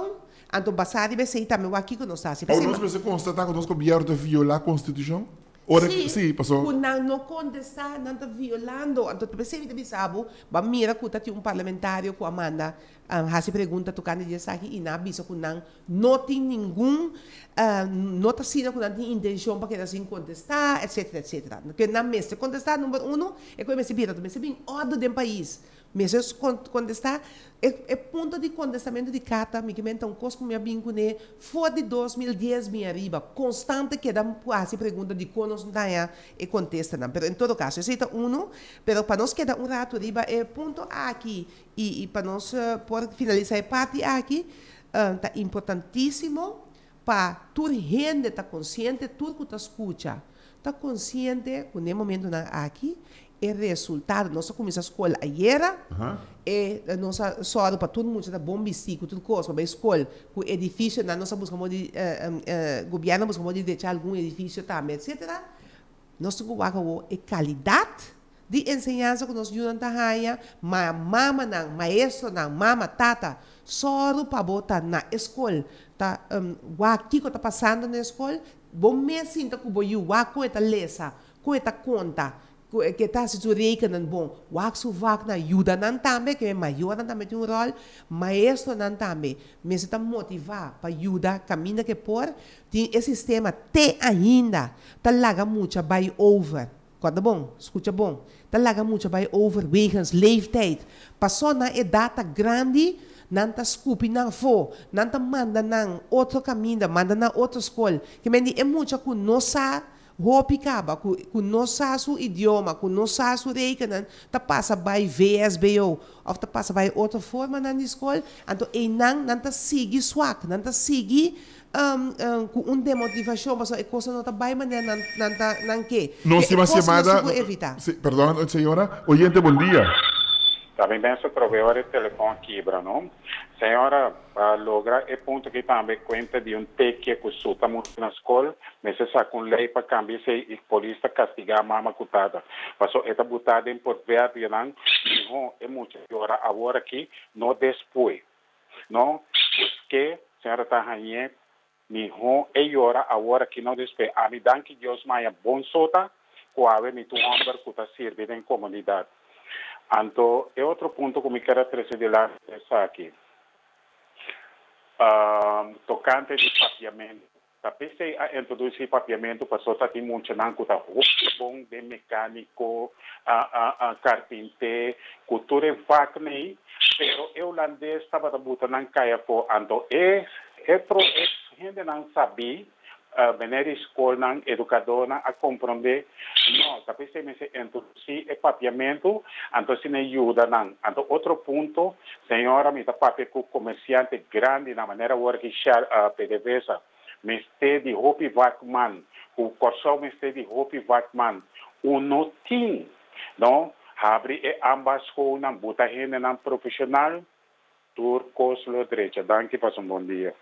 Então, basado em sei também o aqui que nós estamos. Ou nós vamos constatar que nós governo de violar a Constituição? Ora, sim, sim, passou. Quando não contestar, não está violando. Então, tu percebe que sabe, mas mira que tem um parlamentário que Amanda faz um, pergunta tu candidato aqui e não avisa que não não tem nenhum, uh, não está sendo que não tem intenção para que assim contestar, etc, etcétera. Que não mesmo contestar, número um, é que eu me sabia, tu me sabia, ordem do país. Mesmo contestar, é, é ponto de contestamento de carta, me que então, coisa que me abinco, né, fora de dois mil e dez, me arriba, constante que dá quase pergunta de quando nós não e contesta, não. Mas, em todo caso, esse é um, mas para nós queda um rato arriba, é ponto aqui, e, e para nós, uh, por finalizar a parte aqui, está uh, importantíssimo para tu gente estar consciente, tudo que tu escuta, está consciente, no momento na aqui, é resultado. Nós começamos a escola ayer, uh-huh. e nós só para todo mundo, está bom vestido, tudo coisa, para a escola, o edifício, nós buscamos de, uh, uh, governo buscamos de deixar algum edifício também, etcétera. Nós temos a qualidade de ensinança que nós ajudamos a ganhar, mas mama não, maestro não, mama, tata, só para botar na escola, tá, um, o que está passando na escola, bom me sinta que o boiu, o que está lesa, o que está conta, que está se reconhecendo bom, o que se vai na ajuda não também, que é maior não também tem um rol, maestro não também, mas está motivar para ajudar, caminha que por, tem esse sistema até ainda, está larga muito, by over. Quando bom, escuta bom, está larga muito, by over, wegens, leeftijd, passou na idade grande, não está escupe, não for, não está manda não outro caminho, manda na outra escola, que é muito que não sabe, roupa acaba, que não sabe o idioma, que não sabe o rekening, tá passa by V S B O, ou tá passa by outra forma na escola, então e não não tá seguir swak, não tá seguir um, um, com uma demotivação, mas a coisa não está bem, mas não não tá não que. Não se mais chamada. Perdão, senhora, oyente, bom dia. Também bem se trovou o telefone aqui, não? Senhora, uh, logra é ponto que também conta de um teque que suta muito na escola, mas se saca com lei para cambiar se a polícia castigar a mama cutada. Passou esta butada em por ver não, não é muito pior agora aqui, não depois, não? Porque senhora está ganhando, não é hora agora aqui não depois. A mim dá que Deus maia bom sota, coave me tu homem que está servindo em comunidade. Então, é outro ponto que me quero trazer de lá aqui. Uh, tocante de papiamento. Tá pensei a introduzir papiamento para só ter muito não que tá bom de mecânico, a a a carpinteiro, cultura em facne, pero eu holandês estava da buta não caia por então é é pro gente não sabia Uh, venir a escola, não, educadora, a compreender, não, tapi se me se introduzir o papiamento, então se me ajuda, não. Então, outro ponto, senhora, me está papel com comerciante grande, na maneira que share a P D V S A, me este de Hopi Vakman, o corso me este de Hopi Vakman, o notim, não, abre e ambas com uma buta gente não profissional, turcos lo direita. Danke, passe um bom dia.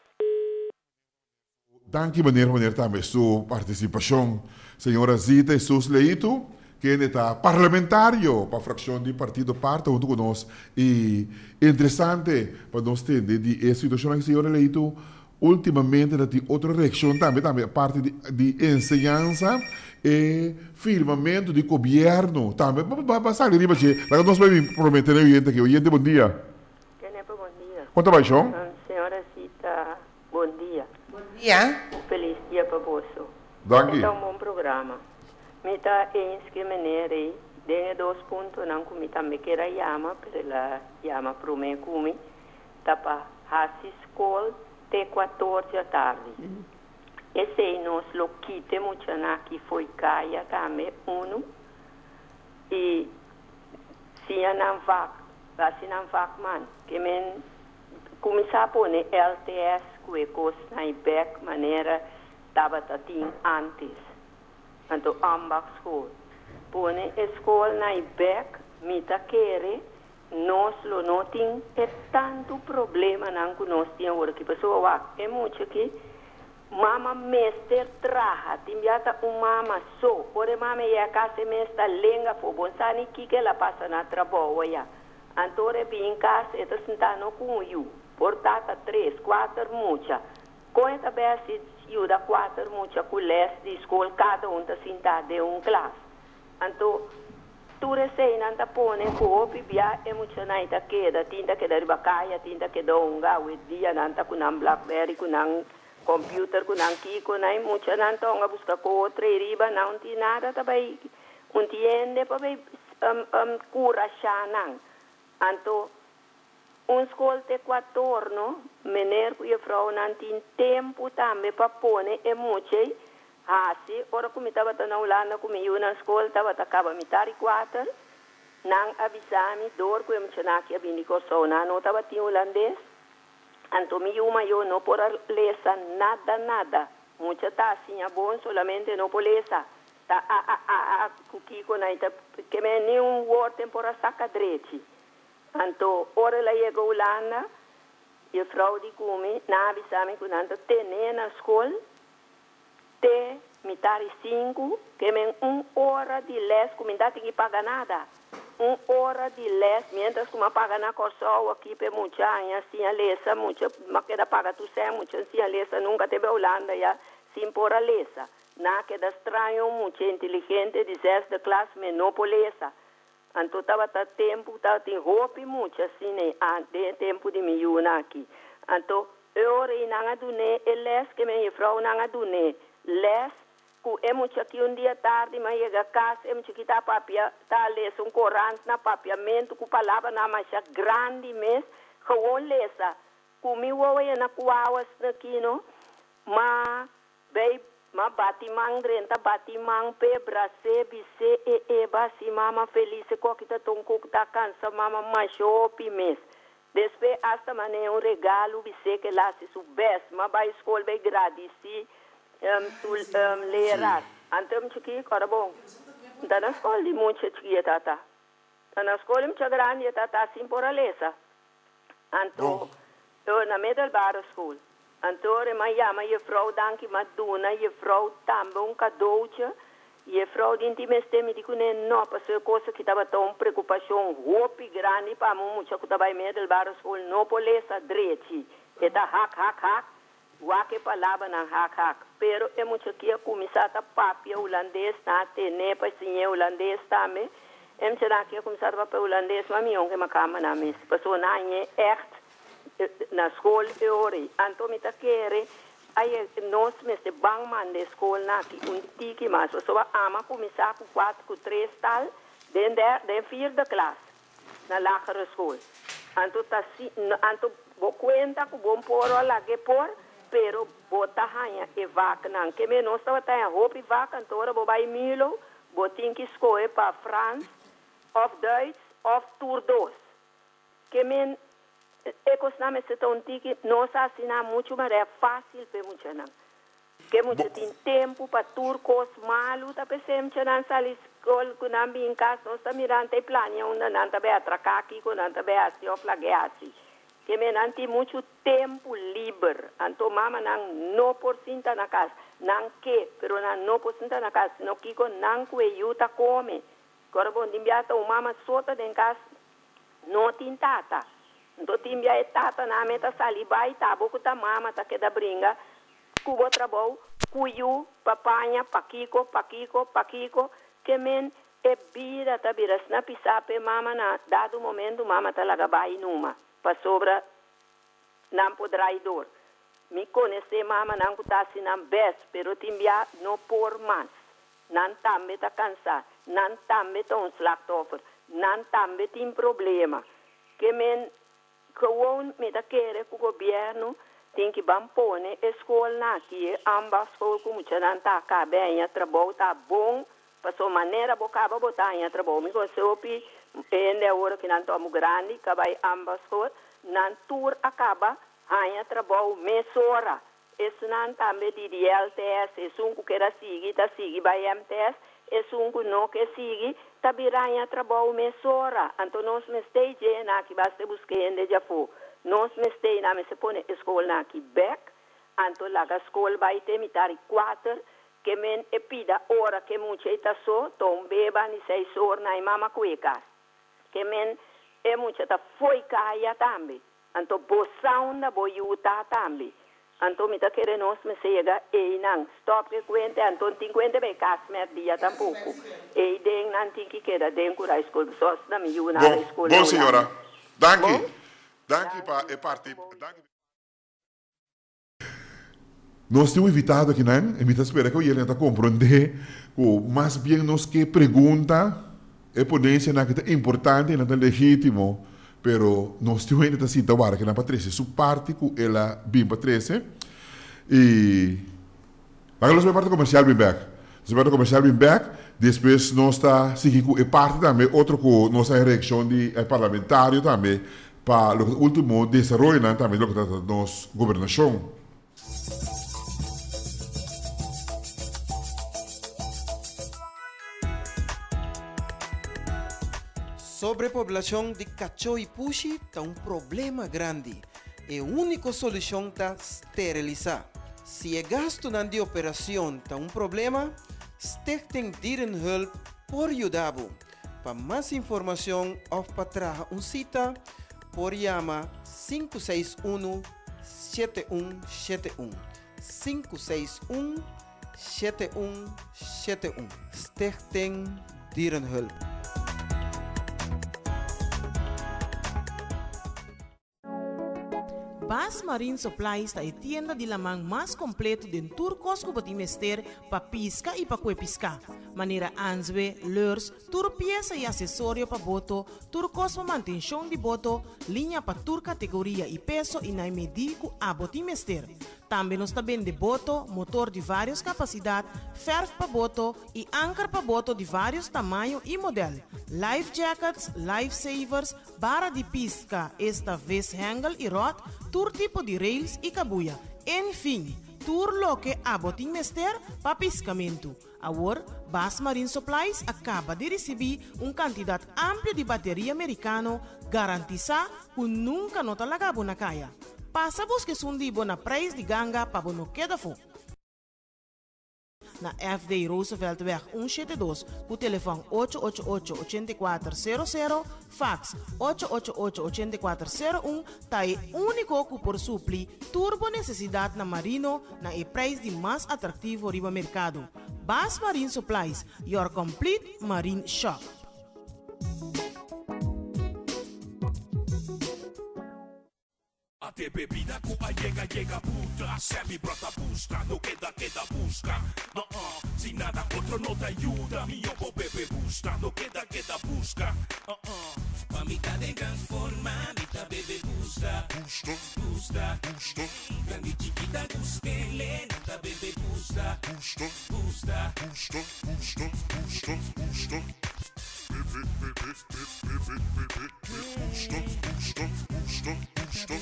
Dank je meneer, meneer também sua participação, senhora Zita e seus leito, que é parlamentário para a fração do Partido Parta junto conosco. E interessante para nós ter de a situação que a senhora leito, ultimamente tem outra reação também, também parte de, de ensinança e firmamento de governo também. Para passar ali, mas nós vamos prometer ao oyente que o oyente, bom dia. Bom dia. Quanto vai, João? Senhora Zita, bom dia. Yeah. Um feliz dia para você. Danke. É um bom programa. Me está inscrevendo aí, tem dois pontos não que me também quero chamar, pela chama para mim como tá para a escola até quatorze da tarde. Mm. Esse aí nós lo quite muito na que foi caia também um e se não vai, se não vai man, que men começar a pôr L T S que é coisa na back maneira estava tatim antes. Então, ambas escolas. Pôr a escola na back, me tá querer, nós não tem é tanto problema não que nós temos agora. Que pessoa é muito aqui, mama mestre traha, timbiata um mama só, por mama ia casa mestre lenga for bom sani que que ela passa na trabalho ya. Então, é bem casa, é tá sentado com o you. Portanto, três, quatro, muita. Quando também se ajuda quatro, muita, com les de escola, cada um está sentado em um classe. Então, tu recém anda põe com o pibia é muito naita queda, tinta que da ribacaia, tinta que da unga, o dia nanta com um BlackBerry, com um computer, com um kiko, nai muito nanta unga busca com outra riba, não tem nada também, não tiende para bem um um cura chanang. Então, um escola de quatro, no, mener que a frau não tem tempo também para pôr é muito. Assim, ora como estava na Holanda, como eu na escola, estava acaba mitar e quatro, não avisame dor que eu me tinha que abrir corso, não estava tinha holandês, então me uma eu não por ler nada nada, muita tá assim é bom, solamente não por ler, tá a a a a que com aí tá que me nenhum word tempora saca direito, então ora lá chega Holanda, e a frau de come, não avisame que não tem na escola. Te mitari cinco, que men uma hora de les, que me dá que pagar nada. Uma hora de les, mientras que me paga na corso aqui para muita, assim a lesa, muita, mas que da paga tu sei, muita, assim a lesa, nunca teve Holanda, já, sim por a lesa. Na que da estranho, muito inteligente, dizer de classe, mas não por lesa. Então, estava tá tempo, estava tem roupa e muito, assim, né, de tempo de miúna aqui. Então, eu rei não adune, e les, que minha frau não adune. Les, que é muito aqui um dia tarde, mas chega a casa, é muito que está papia, está lesa um corante na papiamento, com palavra na mancha grande mesmo, que eu lesa, que me voe na cuauas aqui, não? Mas, bem, mas batimang drenta, batimang pe, brase, bise, e, e, basi, mama feliz, e coquita tonco, que tá cansa, mama machopi mesmo. Depois, hasta mané um regalo, bise, que lá se subesse, mas vai escola bem gradeci, Um, tu um, leras. Então, chiqui, cara bom. Então, na escola de muito chiqui, tata. Na escola de muito grande, tata, assim por a lesa. Então, eu na middle bar school. Então, eu me chama, e a frau danke maduna, e a frau também um cadeauche, e a frau de intimeste me digo, não, para ser coisa que estava tão preocupação, roupa grande, para muito, que estava em middle bar school, não por lesa, direito. E tá hack, hack, hack. Wake palavra na hack hack, pero é muito que a começar a papia holandês na tene para sim holandês também, é muito que a começar a papia holandês, mas minha que macama na mes, pessoa na é echt na escola é ori, então me tá querer, aí nós mesmo bang man de escola na que um tiki mas, pessoa ama começar com quatro, com três tal, den der, den vierde classe na lagere escola, então tá assim, então vou conta com bom por lá que por pero bota hanha e vaca não que me não estava tem roupa e vaca então vou vai milo botin que escolher para França of Duits of Tour dos que me é coisa me se tão tique não se assina muito mas é fácil para muito não que muito tem tempo para turcos malu tá pensando que não sali escola com não bem em casa não está mirando tem plano onde não tá bem atracar aqui com não tá bem assim ou plaguear-se que me não tem muito tempo livre. Então, mama não não por cinta na casa. Não que, pero não não por cinta na casa. Não que com não que eu tá come. Agora, bom, timbiata o mama solta dentro casa. Não tem tata. Então, timbia é tata na meta saliba e tá. Boco tá mama, tá que da bringa. Cubo trabalho, cuiu, papanha, paquico, paquico, paquico. Que men é bira, tá bira. Se não pisar pe mama na dado momento, mama tá lagabai numa. Para sobra não poderá ir dor. Me conhece mama não está assim não best, pero timbia não por mais. Não também está cansado, não também está um slachtoffer, não também tem problema. Que men gewoon me da querer que o governo tem que bampor né escola aqui, ambas escolas como já não está cá bem, a trabalho está bom, para sua maneira bocava botar em trabalho. Me conhece o pi ainda hora que não estamos grande, que vai ambas coisas, não tur acaba, ainda trabalho mesora. Isso não também de L T S, isso um que era seguir, tá seguir vai M T S, isso um que não que seguir, tá virando trabalho mesora. Então nós me stay na que basta buscar ainda já foi. Nós me stay na me se põe escola na que back, então lá a escola vai ter mitari quatro, que men e pida hora que muito está só, tom beba ni seis horas na mama cueca. Que men é muito tá foi caia também. Anto bosaun na boyuta tambi. Anto mita kere nos me sega e nang stop ke kwente anton cinquenta be kasmer dia tampoco. E den nan tinki kera den kura school sos na mi una school. Bom, senhora. Danke. Danke pa e parte. Danke. Nós temos evitado aqui, né? E me espera que o Yelena está compreender que mais bem nos que pergunta é potência na que é importante e na é legítimo. Pero nós temos ainda cita agora que na Patrícia su parte que ela bem Patrícia e lá nós parte comercial bem back. Nós parte comercial bem back. Depois nós está seguindo e parte também outro com nossa reação de parlamentário também para o último desenvolvimento também do que está nossa governação. Sobrepopulação de cachorro e puxi está um problema grande. E a única solução está esterilizar. Se é gasto na de operação está um problema, Stichting Dierenhulp por ajudar. Para mais informação ou para trazer um cita, por chamar cinco seis um, sete um sete um. cinco seis um, sete um sete um. Stichting Dierenhulp. Bas Marine Supply está a tienda de lamang mais completo de turcos que pode mester para pisca e para pescar. Maneira anzwe, lures, tur pieza e acessório para boto, turcos para manutenção de boto, linha para tur categoria e peso e na medico a boti mester. Também nos também de boto, motor de várias capacidades, ferro para boto e ancar para boto de vários tamanhos e modelos. Life jackets, life savers, barra de pisca, esta vez handle e rod, tur tipo de rails e cabuia. Enfim, tur lo que a botin mester para piscamento. Agora, Bas Marine Supplies acaba de receber uma quantidade ampla de bateria americano, garantizar que nunca nota lagabo na caia. Passa busque sundibo na preço de ganga para não queda fo. Na F D Rooseveltweg cento e setenta e dois, o telefone oito oito oito, oito quatro zero zero, fax oito oito oito, oito quatro zero um, tá é único que por supli turbo necessidade na marino na e preço de mais atrativo riba mercado. Bas Marine Supplies, your complete marine shop. Até bebida com a llega, llega puta. Se me brota busca, no queda, queda busca. Uh -uh. Se nada outro não te ajuda, mi obo bebe busca, no queda, queda busca. Uh -uh. Pa mi ta de gran forma, mi ta bebe busca. Busca, busca, busca. Grande chiquita gustele, no ta bebe busca. Busca, busca, busca, busca, busca, busca. Bebe, bebe, bebe, bebe, bebe, busca, busca, busca, busca.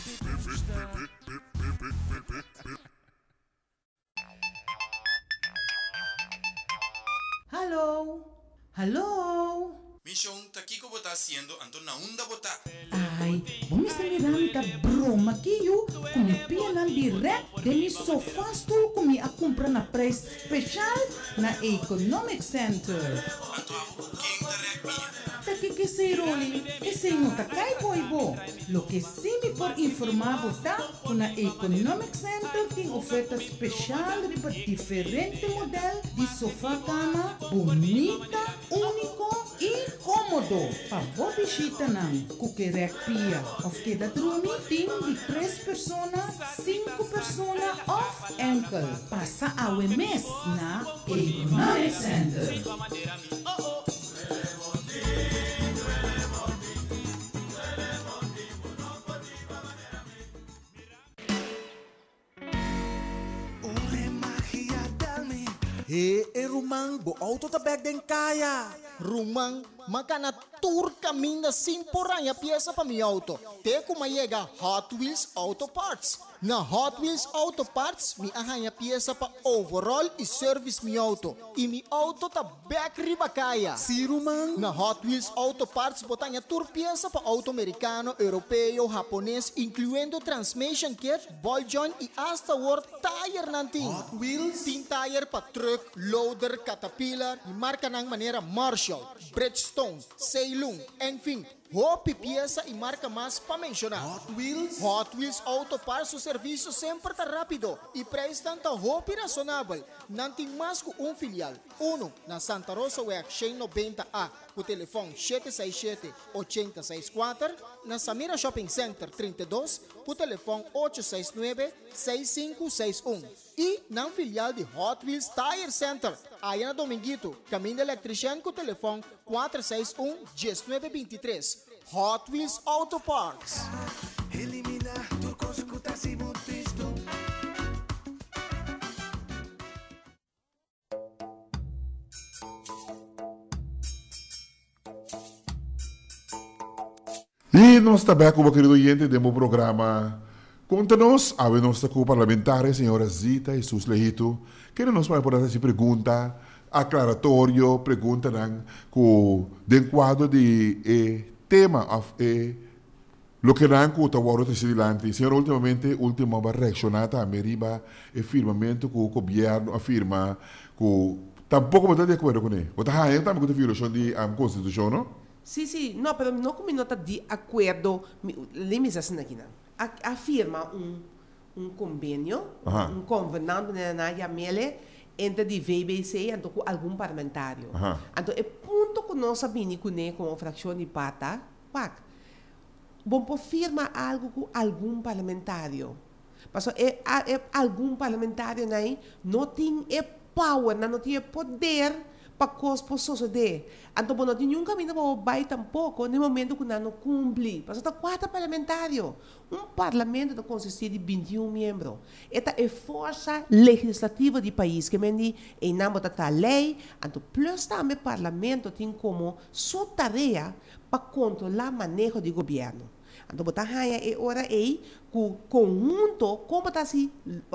Hello? Hello? Mission, aqui que você está fazendo, Antônio, onde você está? Ai, vamos estar mirando a broma aqui, eu comi pena direto de mi sofá stool comi a comprar na preço especial na Economic Center. Antônio, quem direct me? Daqui que sei, Roli, que sei não tá cai boibo. Lo que sim me por informar tá, na Economic Center tem oferta especial para diferente modelo de sofá cama, bonita, único e cômodo. Para boa visita não, cuquerec pia. Of que da drumi tem de três pessoas, cinco pessoas off ankle. Passa ao mês na Economic Center. E e rumang bo auto ta bag den kaya. Rumang makana tur caminda sin poranya pieza pa mi auto. Te kuma yega Hot Wheels Auto Parts. Na Hot Wheels Auto Parts mi ahanya pieza pa overall i service mi auto. I mi auto ta back riba kaya. Si rumang na Hot Wheels Auto Parts botanya tur pieza pa auto americano, europeo, japonês, incluindo transmission kit, ball joint e hasta world tire nanti. Hot Wheels tin tire pa truck, loader, caterpillar, e marca ng manera Marshall, Bridgestone, Ceylon, enfim, Hopi pieza e marca mais para mencionar. Hot Wheels? Hot Wheels Auto Parts, o serviço sempre está rápido e preço tanto Hopi razonável. Não tem mais que um filial. Um na Santa Rosa Weg, cento e noventa A, o telefone sete seis sete, oito seis quatro. Na Samira Shopping Center trinta e dois, o telefone oito seis nove, seis cinco seis um. E na filial de Hot Wheels Tire Center, aí na Dominguito, caminho de eletriciano com o telefone quatro seis um, nove dois três. Hot Wheels Auto Parts. Elimina turcos escutas y mutristo. E nós também, como querido oyente, temos o programa Conta-nos, a nossa co-parlamentar, senhora Zita e seus lejitos, que nos vai poder fazer pergunta, aclaratório, pergunta com de enquadro de eh, tema, eh, lo que não que o agora está adiante. Senhora, ultimamente, última vai reaccionar a meriba e firmamento que o governo afirma que tampouco está de acordo com ele. Você está também com a violação da Constituição, não? Sí, sí, no, pero no como no está de acuerdo, limites assim aqui, não. Afirma um, um convênio, Ajá. um convenante na Yamele entre de V B C e com algum parlamentário. Ajá. Então, é ponto que nós sabemos que com a fração de pata, pac, bom por firma algo com algum parlamentário. Mas é, é algum parlamentário aí não tem é power, não tem poder para coisa para suceder. Então, não tem nenhum caminho para o bairro tampouco no momento que não cumpre. Mas está quatro parlamentários. Um parlamento consiste de vinte e um membros. Esta é a força legislativa do país, que mendi em nome da lei. Então, plus também o parlamento tem como sua tarefa para controlar o manejo do governo. Então, botar é hora aí que o conjunto, como está assim,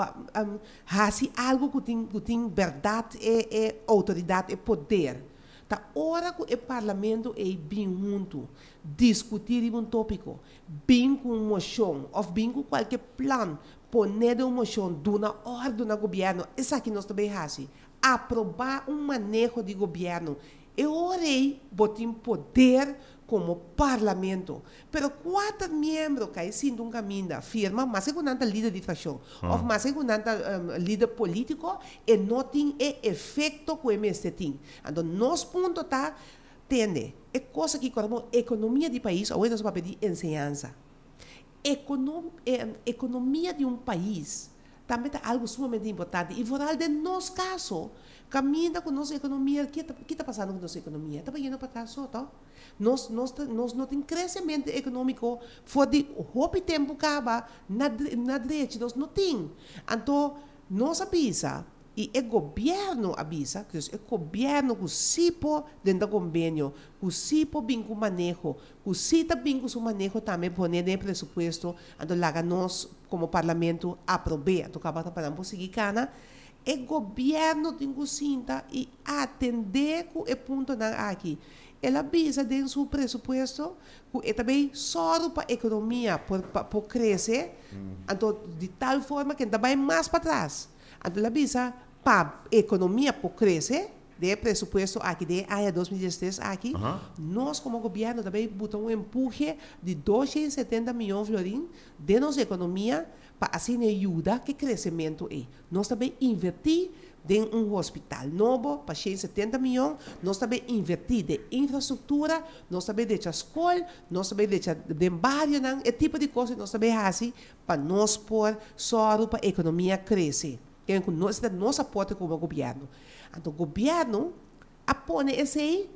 assim, algo que tem, que tem verdade, é, é autoridade, é poder. Tá hora que o parlamento é bem junto, discutir um tópico, bem com uma moção, ou bem com qualquer plano, poner uma moção de uma ordem do governo. Isso aqui nós também fazemos. Aprovar um manejo de governo. É hora aí, botar poder como parlamento. Pero quatro membros que sim um caminho da firma, mas é um líder de fração, ah. ou mas é um um, líder político, e não tem efeito que o M S T tem. Então, nosso ponto está, entende? É coisa que como economia do país, ou é nosso papel de ensinança. Econom, eh, economia de um país também é algo sumamente importante. E fora de nosso caso, caminha com nossa economia, o que está passando com nossa economia? Está indo para trás, tá? Nós, nós, nós não temos crescimento econômico fora de roupa tempo acaba na, na direita, nós não temos. Então, nós avisa, e o governo avisa, que o governo que se pode dentro do convênio, que se pode vir com o manejo, que se está vir com o manejo também, pôr no presupuesto, então, lá nós, como parlamento, aprove, então, acaba para não seguir cana, o governo tem que sentar e atender com o ponto aqui. Ela avisa dentro do seu presupuesto que é também só para a economia, por, por crescer, hum. então, de tal forma que não vai mais para trás. Então, ela avisa para a economia por crescer, de presupuesto aqui, de ano dois mil e dezesseis aqui, uh-huh. nós como governo também botamos um empurre de duzentos e setenta milhões de florins de nossa economia para assim ajudar que crescimento é. Nós também investimos em um hospital novo para cento e setenta milhões, nós também investimos em infraestrutura, nós também deixamos escola, nós também deixamos de barrio, esse tipo de coisa nós também fazemos para nós pôr só para a economia crescer. Que é o nosso aporte como governo. Então, o governo apone esse aí,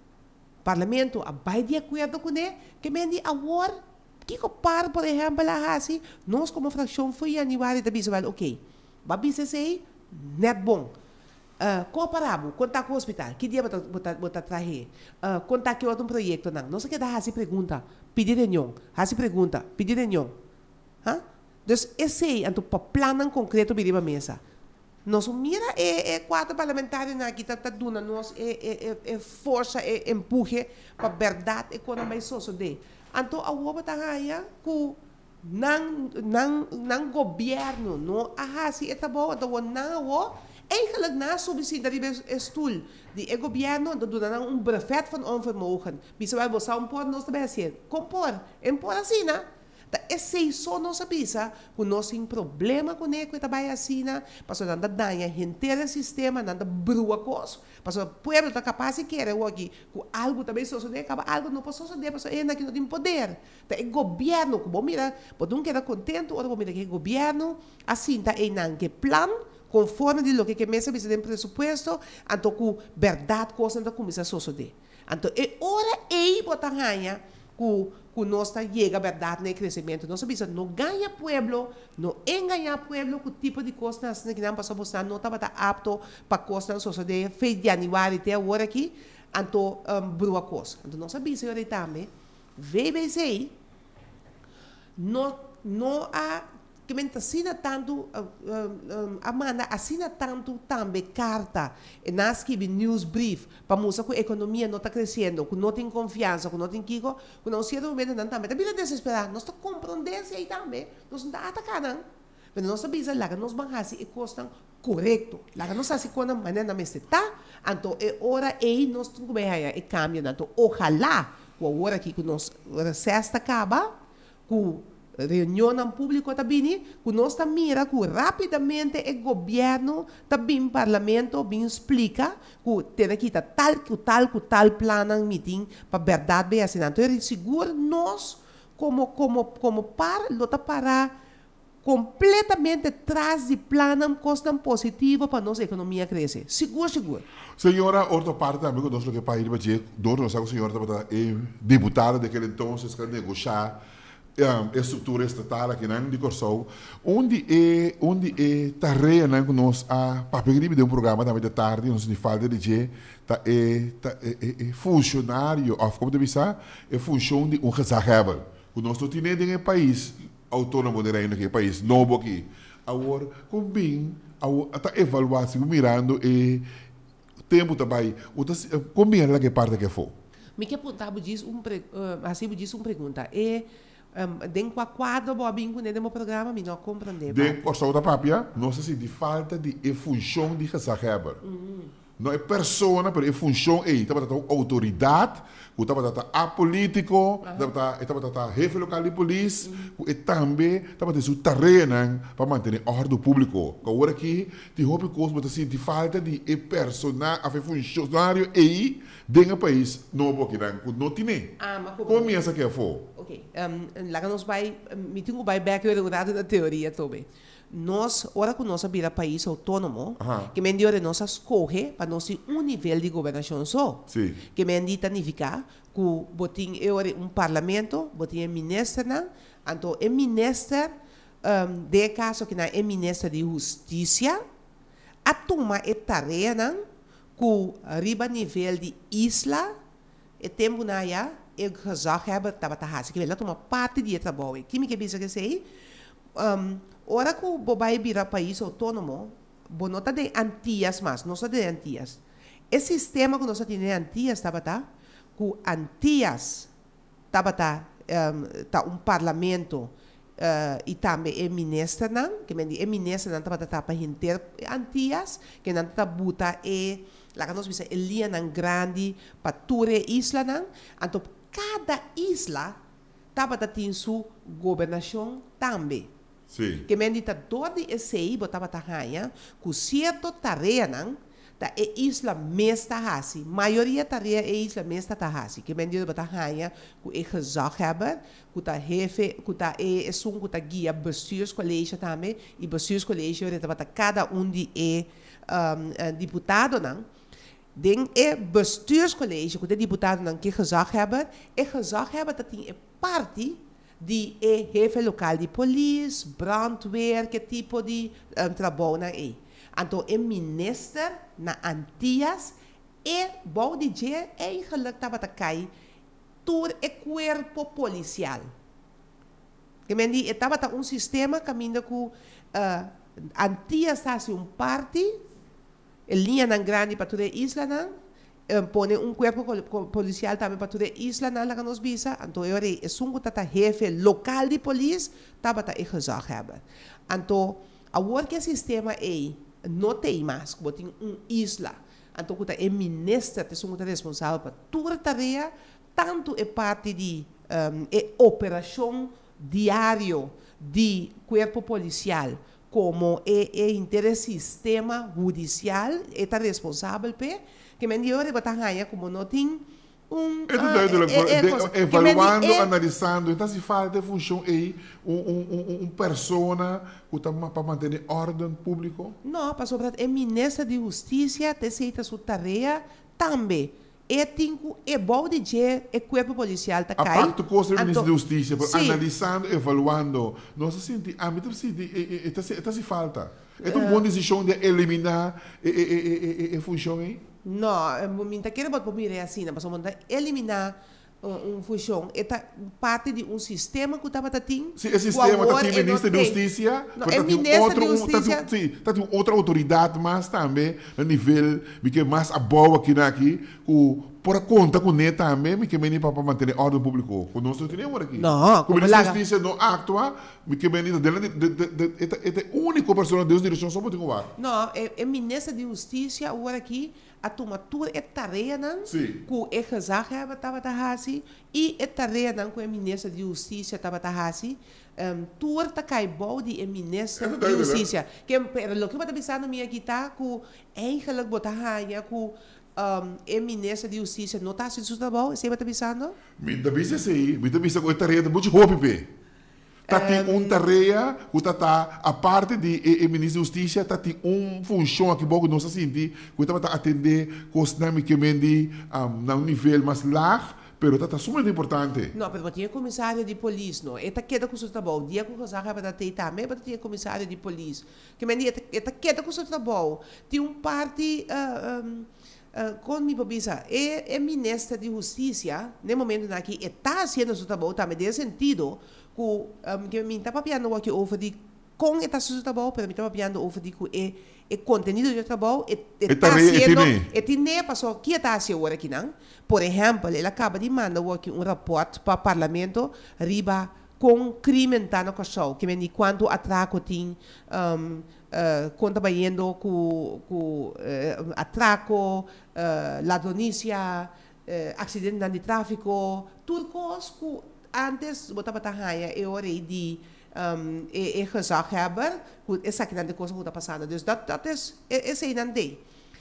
o parlamento vai de acordo com ele, que mendi agora, que para, por exemplo, assim, nós como fração foi aniversário da bisbal, ok, vai ser esse aí, net bom. Uh, comparável, contar com o hospital, que dia botar trazer? Uh, contar com outro projeto, não. Não sei que dá essa pergunta, pedir reunião, essa pergunta, pedir reunião. Hã? Então, esse aí, então, para plano concreto, vir para a mesa. Nós mira é, é quatro parlamentares aqui, está tá dando nós é, é, é força, é empurre para a verdade econômica e social. Então, a Uoba está aí que não não governo, não ah, se é bom, então não Eigenlijk na subsídio dat is stoel die het governo dat doen dan een brevet van onvermogen. Bisa wij bosa um por nós também assim. Compor, em por assim, né? Da esse só nossa bisa, com nós tem problema com ele que trabalha assim, né? Passou nada danha inteiro sistema, nada brua coisa. Passou pueblo tá capaz de querer o aqui, com algo também só se acaba algo não posso fazer, passou ainda que não tem poder. Da é governo, como mira, pode não querer contento, ou mira que governo assim tá em que plan conforme de lo que que mesa bisa tem presupuesto, então com verdade coisa não começa a suceder. Então é hora aí botar ganha com com nós tá chega a verdade no crescimento. Nós bisa não ganha pueblo, não enganar pueblo com tipo de coisa assim que não passou mostrar não estava apto para coisa não suceder fez de janeiro até agora aqui, então um, brua coisa. Então nós bisa eu também V B C não não há que me assina tanto, uh, uh, um, Amanda, assina tanto também carta, e nós escreve news brief, para mostrar que a economia não está crescendo, que não tem confiança, que não tem kiko, que não se momento não também. Também desesperado, nós estamos compreendendo isso aí também, nós não estamos atacando. Mas nós sabemos que nós vamos fazer a coisa correto, nós não sabemos quando a maneira não está, então é hora aí nós temos que ver e cambia, então ojalá, a hora que nós recesso acaba, que reunião em público também, que nós mira que rapidamente o governo também o parlamento bem explica que tem que tal que tal que tal plano em meeting para verdade bem assim. Então é seguro nós como como como para lutar para completamente atrás de plano costa positivo para nossa economia crescer. Seguro, seguro. Senhora, outra parte também que nós lo que para ir para dizer, dor nós a senhora é deputada daquele então se quer negociar Um, a estrutura estatal aqui não de Corsol, onde é onde é tarefa não que nós a papel de um programa também de tarde nós de falta de dizer tá é tá é, é funcionário of como deve ser é função de um gezagheber que nós não temos em país autônomo de reino que país novo aqui agora com bem a tá avaliação mirando e tempo também o como é lá que parte que for me que apontar diz um assim diz uma pergunta é Um, dentro do quadro, vou abrir com o programa, mas não compreender. Dentro da outra papia, não sei se de falta de função de gezagheber. Mm. Não é pessoa, mas é função aí. Estava a autoridade, estava a político, estava a chefe local de polícia, e também estava a sua tarefa para manter a ordem pública. Agora aqui, de roupa coisa, assim, de falta de personagem, a funcionário aí, dentro do país, não vou aqui, não tem. Como é essa que é for? Ok, um, lá que nós vai, me tenho vai back na teoria também. Nós, ora que nós vira país autônomo, uh-huh. que mendiore nós escolhe para nós um nível de governação só. Sí. Que mendita significa que botin é um parlamento, botin é ministro, então é ministro um, de caso que é ministro de justiça, a toma é tarefa que riba nível de isla, e tempo na ya, e gezagheber estava tahasi, que ela toma parte de trabalho. Que me que pensa que sei? Um, ora que o bobai vira país autônomo, bo nota de Antillas mas, não só de Antillas. Esse sistema que nós temos em Antillas, estava tá, que Antillas estava tá, um, tá um parlamento uh, e também é ministro não, que me é ministro não estava tá para inter Antillas, que não tá buta é lá que nós vimos é linha não grande para toda isla não, então cada isla estava tá tem sua governação também. Sim. Que me dita todo esse aí botava tahanha, com certo tarefa da é isla mesta hasi, maioria tarefa é isla mesta tahasi, que me dita tahanha, com é gezagheber, com tá jefe, com tá é som com tá guia bestuurscollege também, e bestuurscollege é bota cada um de é um, deputado não. Den é bestuurscollege, com é deputado não que gezagheber, é gezagheber dat tem é parte de é jefe local de polícia, brandweer, que tipo de um, trabalho na é. Então, é ministro na Antillas, é bom dizer, é eigenlijk estava a cair todo o corpo policial. Que me diz, estava um sistema caminho com uh, Antillas está um parte, a linha não grande para toda a isla não. Um, pone um corpo policial também para toda a isla na que nos visa, então eu é um tata jefe local de polícia, tava tá gezagheber. Então, agora que o sistema é não tem mais, como tem uma isla. Então, que é ministro, que é responsável por toda a tarefa, tanto é parte de um, é operação diária de corpo policial, como é, é inter sistema judicial, é responsável por, que me diz, eu vou como não tem um... É tudo uh, evaluando, analisando, então se fala de função aí, um, um, um, um persona que está para manter ordem público? Não, para sobretudo, é ministro de Justiça, te aceita sua tarefa também. É tinco, é bom de dizer, é corpo policial tá cai. A parte coisa do ministro de Justiça, analisando, evaluando, não se sente, a mim se está se falta. É uma boa decisão de eliminar a função aí? Não, minha quero botar para mim assim, mas vamos eliminar uma função, é parte de um sistema que estava tendo. Sim, esse sistema está tendo ministro de Justiça, é ministro de Justiça. Sim, está tendo outra autoridade, mas também a nível que mais a boa aqui aqui, que por conta com ele também, que vem para manter a ordem pública. Quando nós temos aqui. Não, como ministro de Justiça não atua, que vem é a única pessoa de direção só pode igual. Não, é ministro de Justiça agora aqui. A tomatura é tarefa não que o executivo estava fazendo e é tarefa não que o ministro de Justiça estava fazendo tudo está caindo de ministro de Justiça que pelo que eu estou pensando minha aqui está que eigenlijk botar raia que o ministro de Justiça não está fazendo seu trabalho você está pensando? Me está pensando sim me está pensando que é tarefa muito roupa tá tem um tarefa que tá a parte de o ministro de Justiça tá tem uma função aqui pouco não se sente que tá para atender coisas que mendi um, um nível mais baixo pero tá super importante. Não, mas tinha comissário de polícia, não. Eta queda com o seu trabalho. Dia com o Rosário para ter também, mas tinha comissário de polícia. Que mendi eta queda com o seu trabalho. Tem um parte uh, um, uh, com minha babisa é é ministro de Justiça, no momento aqui está fazendo o seu trabalho também nesse sentido. Um, que me está papiando aqui over de com esta seu trabalho, mas me está papiando over de que é o conteúdo do trabalho está sendo é tine passou que está fazendo agora aqui não. Por exemplo, ele acaba de mandar aqui um rapport para o parlamento riba com crime tá no caso, que me diz quanto atraco tem um, uh, conta banhando com com uh, atraco, uh, ladronícia, uh, acidente de tráfico, tudo coisas que antes botava tahanha e hora de um, e, e gezagheber essa que não de coisa que está passando dus dat dat is esse aí não tem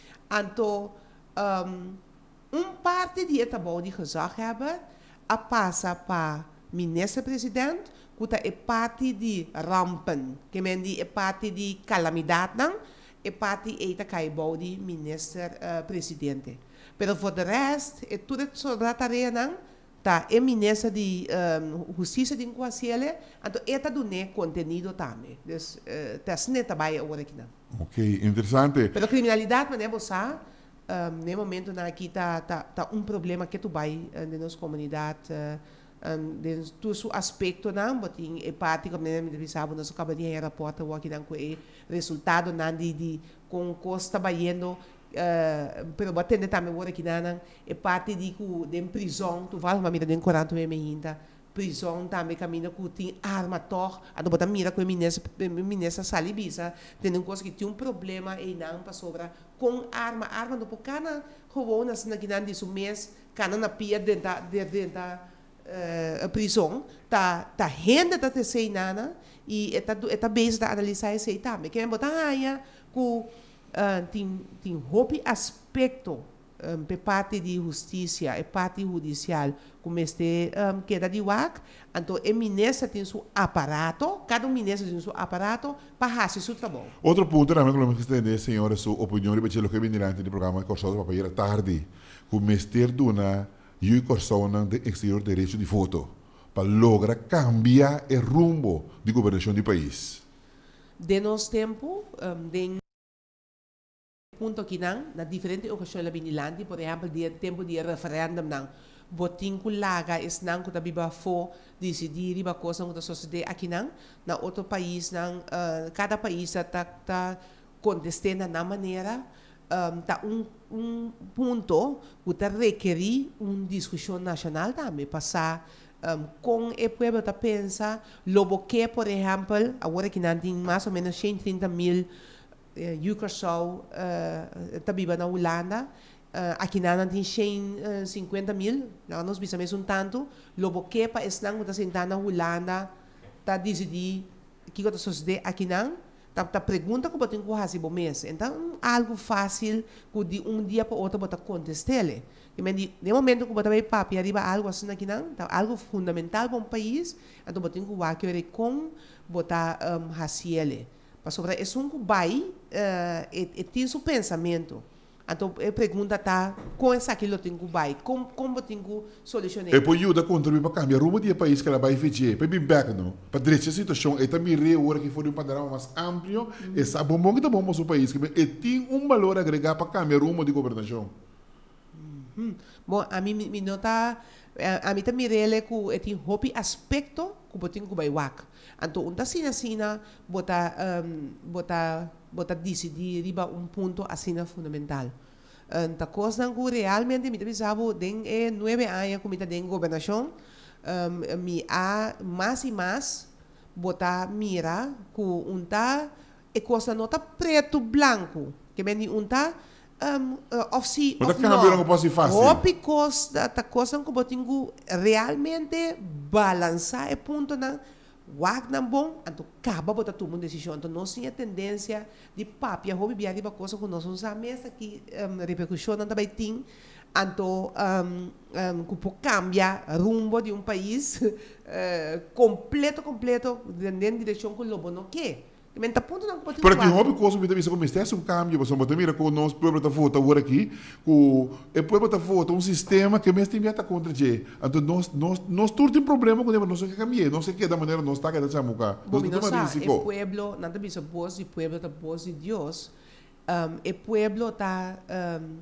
então um, um parte de etabou de gezagheber a passa para ministro-presidente que é parte de rampen que mendi é parte de calamidade não é parte é caibo de ministro-presidente pero for the rest é tudo sobre a tarefa não tá é ministra de um, Justiça de Inquasiele, então esta do né conteúdo também. Dus uh, tá se neta vai agora aqui não. Ok, interessante. Pela criminalidade, mas é você, um, no momento na aqui tá tá tá um problema que tu vai uh, na nossa comunidade, uh, um, de todo o aspecto não, botin é parte como nem me sabe, nós acabamos de rapporta o aqui não com é resultado não de de com costa baiendo Uh, pero batendo também agora aqui na é parte de que de prisão tu vai uma mira de quarenta ainda prisão também caminha com tem arma tor a do botar mira com a ministra ministra salibisa tem um coisa que tem um problema e não para sobra com arma arma do pocana roubou nas na que não diz o mês cana na pia dentro da dentro da uh, prisão tá tá renda da sei nana e está está base da analisar isso aí também que botar aí com Uh, tem tem roupa aspecto um, por parte de justiça e parte judicial como este um, queda de wak então o ministro tem seu aparato cada um ministro tem seu aparato para fazer seu trabalho. Outro ponto também que eu quero entender, senhora, sua opinião sobre o que vem durante o programa Corsão para ir à tarde com o ministério dona e o Corsão de exterior direito de voto para lograr cambiar o rumbo de governação do país. De nosso tempo, um, de punto que não, na diferentes ocasiões na Binilândia, por exemplo, dia tempo de referendum não, botin com laga es não que tabi ba fo decidir ba coisa que sociedade aqui não, na outro país não, uh, cada país está tá contestando na maneira um, tá um um ponto que tá requerir uma discussão nacional também passar um, com o povo tá pensa lobo que por exemplo agora que não tem mais ou menos cento e trinta mil uh, Ucrasol uh, tabiba na Holanda. Uh, aqui na tem cento e cinquenta mil, nós bisamos um tanto. Lobo que para estar na sentar na Holanda, tá decidir que que sucede aqui não, tá tá pergunta que botem com hasi bom mês. Então algo fácil que de um dia para outro botar contestele. E me di, no momento que botar bem papi arriba algo assim aqui não, tá algo fundamental para um país, então botem com o que com botar um, hasi ele. Para sobre é um que vai uh, e, e tem seu pensamento. Então, a pergunta está, com essa aquilo eu tenho que vai, como como eu tenho que solucionar? E depois ajuda a contribuir para cambiar o rumo do país que ela vai fazer, para bem back, não? Para direita a situação, e também reagora que for um panorama mais amplo, e sabe bom que tá bom o país, que e tem um valor agregado para cambiar o rumo de governação. Hum. Bom, a mim me nota, a, a mim também rele que tem hobby aspecto que eu tenho que vai wak. Então, um assim assim, bota um, bota bota decidir riba um ponto assim fundamental. Então, coisa que realmente me pensava den é nove anos como está den governação, um, me há mais e mais bota mira que um tá é coisa nota preto branco, que vem um tá um, uh, of si of não. Pode fácil. Hopi coisa tá coisa que eu tenho realmente balançar é ponto na wag na bom, então acaba botar todo mundo decisão, então nós temos a tendência de papi, a hobby viajar de coisa que nós não sabemos que um, repercussão também tem, então um, um, que pode cambiar rumbo de um país uh, completo, completo, dentro da direção que o lobo não quer. Mas ponto não pode. Para que hobby coisa me também como este um cambio, você pode mira com nós pueblo tá foto agora aqui, com o pueblo tá foto um sistema que mesmo tem tá contra je. Então nós nós nós tudo tem problema com nós não sei cambiar, não sei que da maneira nós tá que da chamuca. Nós não sabemos. O pueblo, nada bisa voz, o pueblo tá voz de Deus. Um, o pueblo tá um,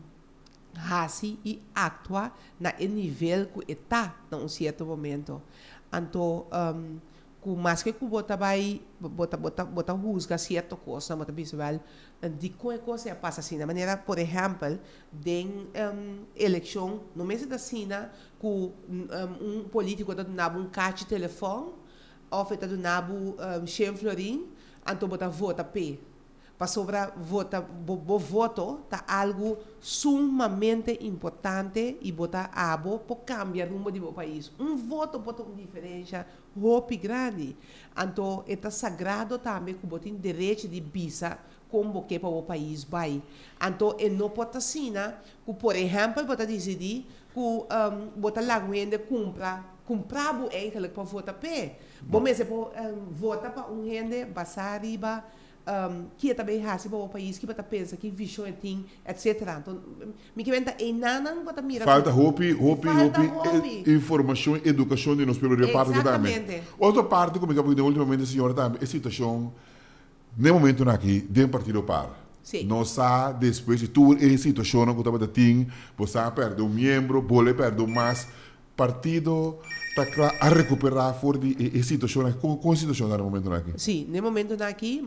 hasi e atua na nível que está num certo momento. Então um, ku mas que ku bota vai bota bota bota rusga certa coisa bota visual de qual coisa passa assim de maneira por exemplo den um, eleição no mês da Sina ku um, um político da nabu um caixa de telefone ou feita do nabu um, cem florim então bota vota p para sobra vota bo, bo voto tá algo sumamente importante e botar abo para cambiar o rumo do país. Um voto bota uma diferença roupa grande. Então, é sagrado também que botem direito de visa como que para o país vai. Então, é não pode assim, que por exemplo, bota decidir que um, bota lá renda compra comprar o eigenlijk para votar pé. Bom, mas é para votar para um renda passar riba Um, que também raça para o país que bota pensa que visão tem etc. Então me que venta e nada bota mira falta roupa roupa roupa informação educação de nós pelo parte também outra parte como que eu ultimamente a senhora também a situação no momento aqui de partido par não sa depois de tudo a situação que estava tem você perde um membro pode perder mais partido está a recuperar for de a situação com com situação no momento aqui sim no momento aqui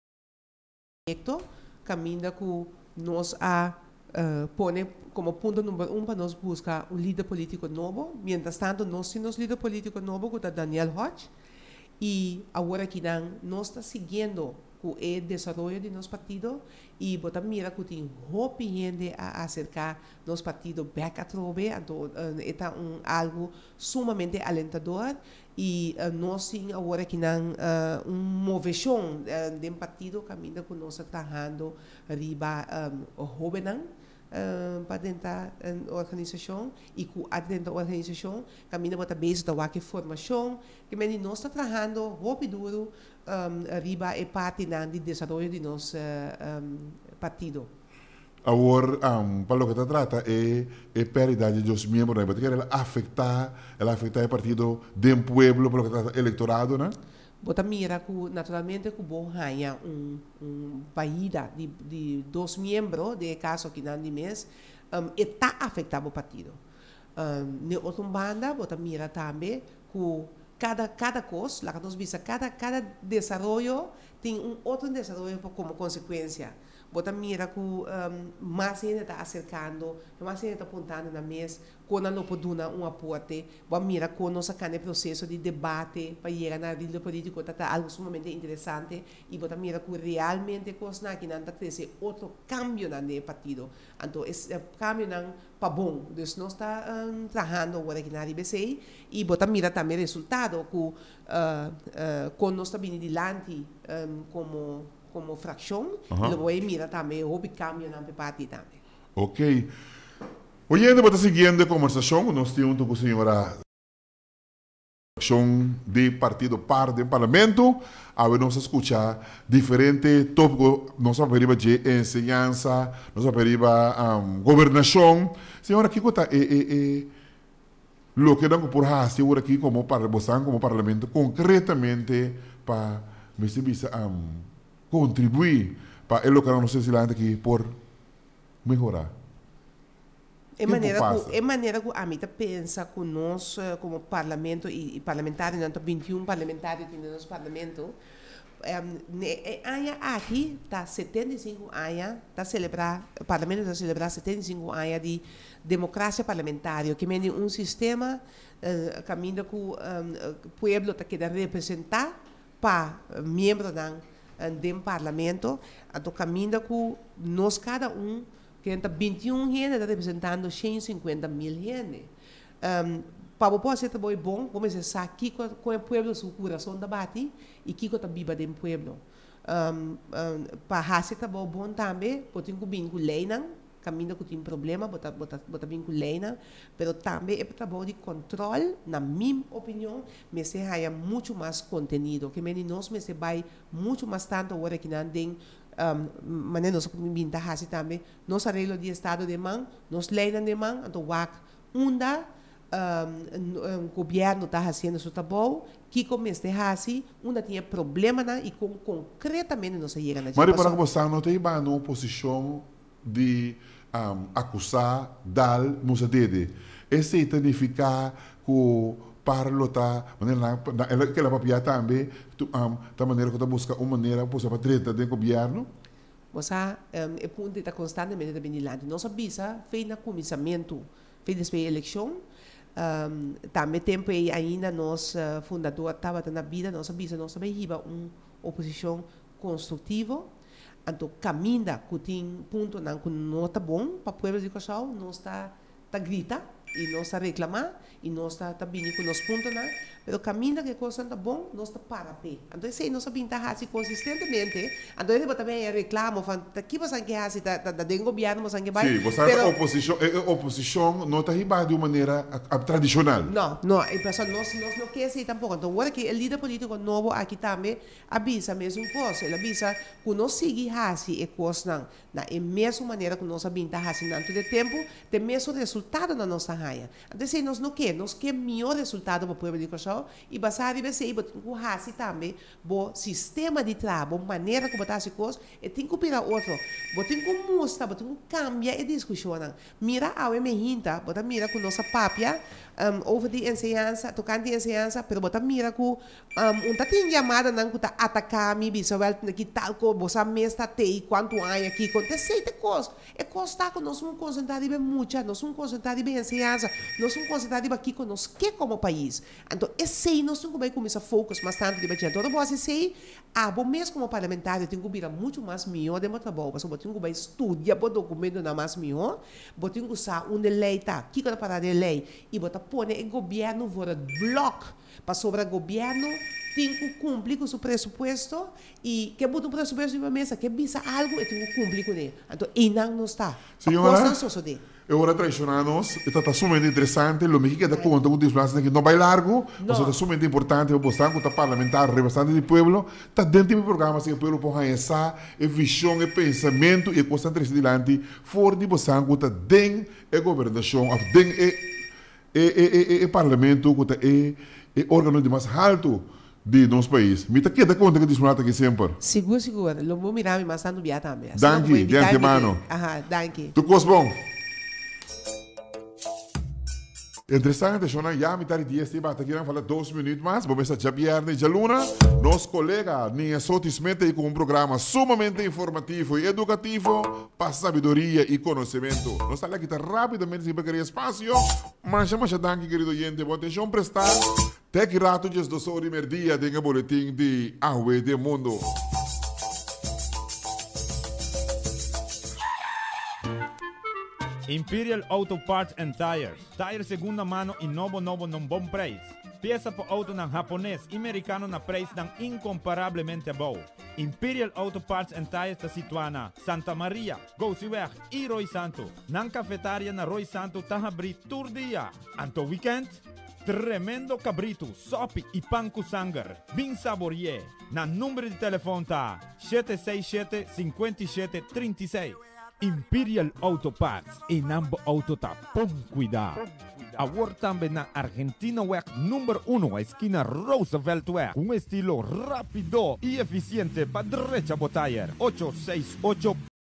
caminha que nós a uh, pone como ponto número um para nós buscar um líder político novo. Mientras tanto, nós temos um líder político novo que é Daniel Hodge e agora que nós está seguindo o desenvolvimento de nosso partido e botar mira que tem hope gente a acercar nosso partido back a trove, então é um algo sumamente alentador e uh, nós temos agora que não uh, uma movição uh, de partido caminho que nós estamos trabalhando riba um, jovem uh, para dentro da organização e que dentro da organização caminho para base da que formação que nós estamos trabalhando hope duro um, riba e parte do desenvolvimento de nosso uh, um, partido. Agora, um, para o que se trata é a pérdida dos membros, porque ela afeta, ela afeta o partido do pueblo, para o que se trata eleitorado, né? Bota mira que naturalmente que bom ganha um um paída de de dois membros de caso que não de mês, um, está afetado o partido. Um, ne outra banda bota mira também que cada cada coisa, lá que nós visa cada cada desenvolvimento tem um outro desenvolvimento como consequência. Bota mira que um, mais gente está acercando, mais gente está apontando na mesa, quando não pode dar um aporte, bota mira quando nós sacamos o processo de debate para chegar na vida política, está algo sumamente interessante, e bota mira que realmente coisa que não está crescendo outro cambio no partido. Então, esse cambio não para bom, então nós está um, trabalhando agora aqui na R B C, e bota mira também o resultado que uh, uh, quando nós estamos adiante um, como como fração, Ajá. e lo voy a mirar también, o cambio en la parte también. Ok. Oyendo para a seguinte conversação, nós temos com a senhora fração de partido par do parlamento, a ver nós escuchar diferente tópicos, nós aperiva de enseñanza, nós aperiva um, governação. Senhora, que coisa é, é, é lo que damos por hacer agora aqui como para como parlamento concretamente para me um, contribuir para o que não sei se lá aqui por melhorar. É maneira que é maneira que a mim pensa que nós como parlamento e, e parlamentário, não vinte e um parlamentários que no nosso parlamento, é aia aqui tá setenta e cinco anos tá celebrar o parlamento está celebrar setenta e cinco anos de democracia parlamentar, que é um sistema uh, caminho que o um, povo tá querendo representar para membros da do parlamento, a caminho que nós cada um, que tem vinte e um gente, está representando cento e cinquenta mil gente. Um, para o ser também bom, como se sabe, aqui com o povo, o coração da bate, e aqui com a biba do povo. Um, um, para ser também bom também, porque tem que lei não, caminho que tem problema, bota bota bota bem com lei não, mas também é para de controle, na minha opinião, me se há muito mais conteúdo, que me nós me se vai muito mais tanto agora que não tem um, maneira nós pinta assim também, nós arreglo de estado de mão, nós lei de mão, então o unda um, um governo está fazendo isso tá bom, que começa a assim, unda tinha problema não, e com concretamente nós chega na. Mas para você não tem uma oposição de um, acusar, dar, não se dede. Esse significa que parlo tá, maneira ela que ela papia também, tu um, da maneira que tu busca uma maneira para treta do governo. Você um, é ponto está constantemente dependendo. Nós avisa fez na comissamento, fez depois da eleição. Um, também tempo aí ainda nós uh, fundador estava na vida, nós avisa nós também riba uma oposição construtiva. Então, caminha que tem ponto não que não está bom para o povo de Cochau, não está tá grita e não está reclamar e não está tá vindo com os pontos não, mas caminha que coisa está bom, não está para pé. Então, se não está vindo assim consistentemente, então ele também reclama, que você quer assim, da da do governo, você quer vai. Sim, você a oposição, a oposição não está riba de uma maneira a, a, tradicional. Não, não, e pessoal nós nós não quer assim tampouco. Então, agora que o líder político novo aqui também avisa mesmo coisa, ele avisa que nós seguir assim e coisa não, na é mesma maneira que nós abinta assim tanto de tempo, tem mesmo resultado na nossa raia. Então, se nós não quer, nós quer melhor resultado para o povo de Cochau e basar e ser e com hasi também bo sistema de trabalho maneira como botar as coisas e tem que virar outro bo tem que mostrar bo tem que cambiar e discussão mira ao me hinta bota mira com nossa papia um, over de enseñanza tocando de enseñanza pero bota mira com um, um tá tem chamada não que tá atacar me bisawel que tal co bosa mesta tei quanto ai aqui acontece de coisa é costa que nós vamos concentrar bem muito nós vamos concentrar bem enseñanza nós vamos concentrar aqui com nós que como país então esse nós temos que começar a focar mais tanto de bater todo você sei ah bom mesmo como parlamentar tem que virar muito mais melhor de meu trabalho porque tem que estudar o documento na mais melhor tem que usar uma lei tá que cada para de lei e botar pôr o governo fora bloco para sobre o governo tem que cumprir com o pressuposto e que botar um pressuposto na mesa que visa algo e tem que cumprir com ele então e não não está senhora eu ora traicionanos está sumamente interessante lo que queda conta com desplaçamento que não vai largo mas está sumamente importante para postar com o parlamentar representante do povo está dentro do programa assim o povo pode essa visão e pensamento e coisa interessante fora de postar com dentro a governação dentro e e e parlamento com e e órgão de mais alto de nosso país. Me está queda conta que desfruta aqui sempre. Seguro, seguro. Lo vou mirar mas está no biata também. Danke, de antemano. Aha, danke. Tu cos bom. Interessante, Shona, ja, met die D S T bata aqui, fala dois minutos mais, vamos a Javier de Jaluna, nosso colega, Nia Sotis mete com um programa sumamente informativo e educativo para sabedoria e conhecimento. Nós estamos aqui rapidamente sem pegar espaço, mas chama a danke, querido gente, vou deixar um prestar, até que rato de dos horas e meia dia, o boletim de Aue do Mundo. Imperial Auto Parts and Tires. Tires segunda mano e novo novo num bom preço. Peça para auto ng japonês e americano na preço ng incomparavelmente bom. Imperial Auto Parts and Tires está situada na Santa Maria, Gosiweg e Roy Santo. Nang cafetária na Roy Santo está abri todo dia. Anto weekend, tremendo cabrito, sopi e panko sangar. Bem saborie. Na número de telefone tá sete seis sete, cinco sete, três seis. Imperial Auto Parts e Nambo Auto tá bom cuidado. Agora também na Argentina Weg número um, a esquina Roosevelt Weg. Um estilo rápido e eficiente para derecha botayer. oito seis oito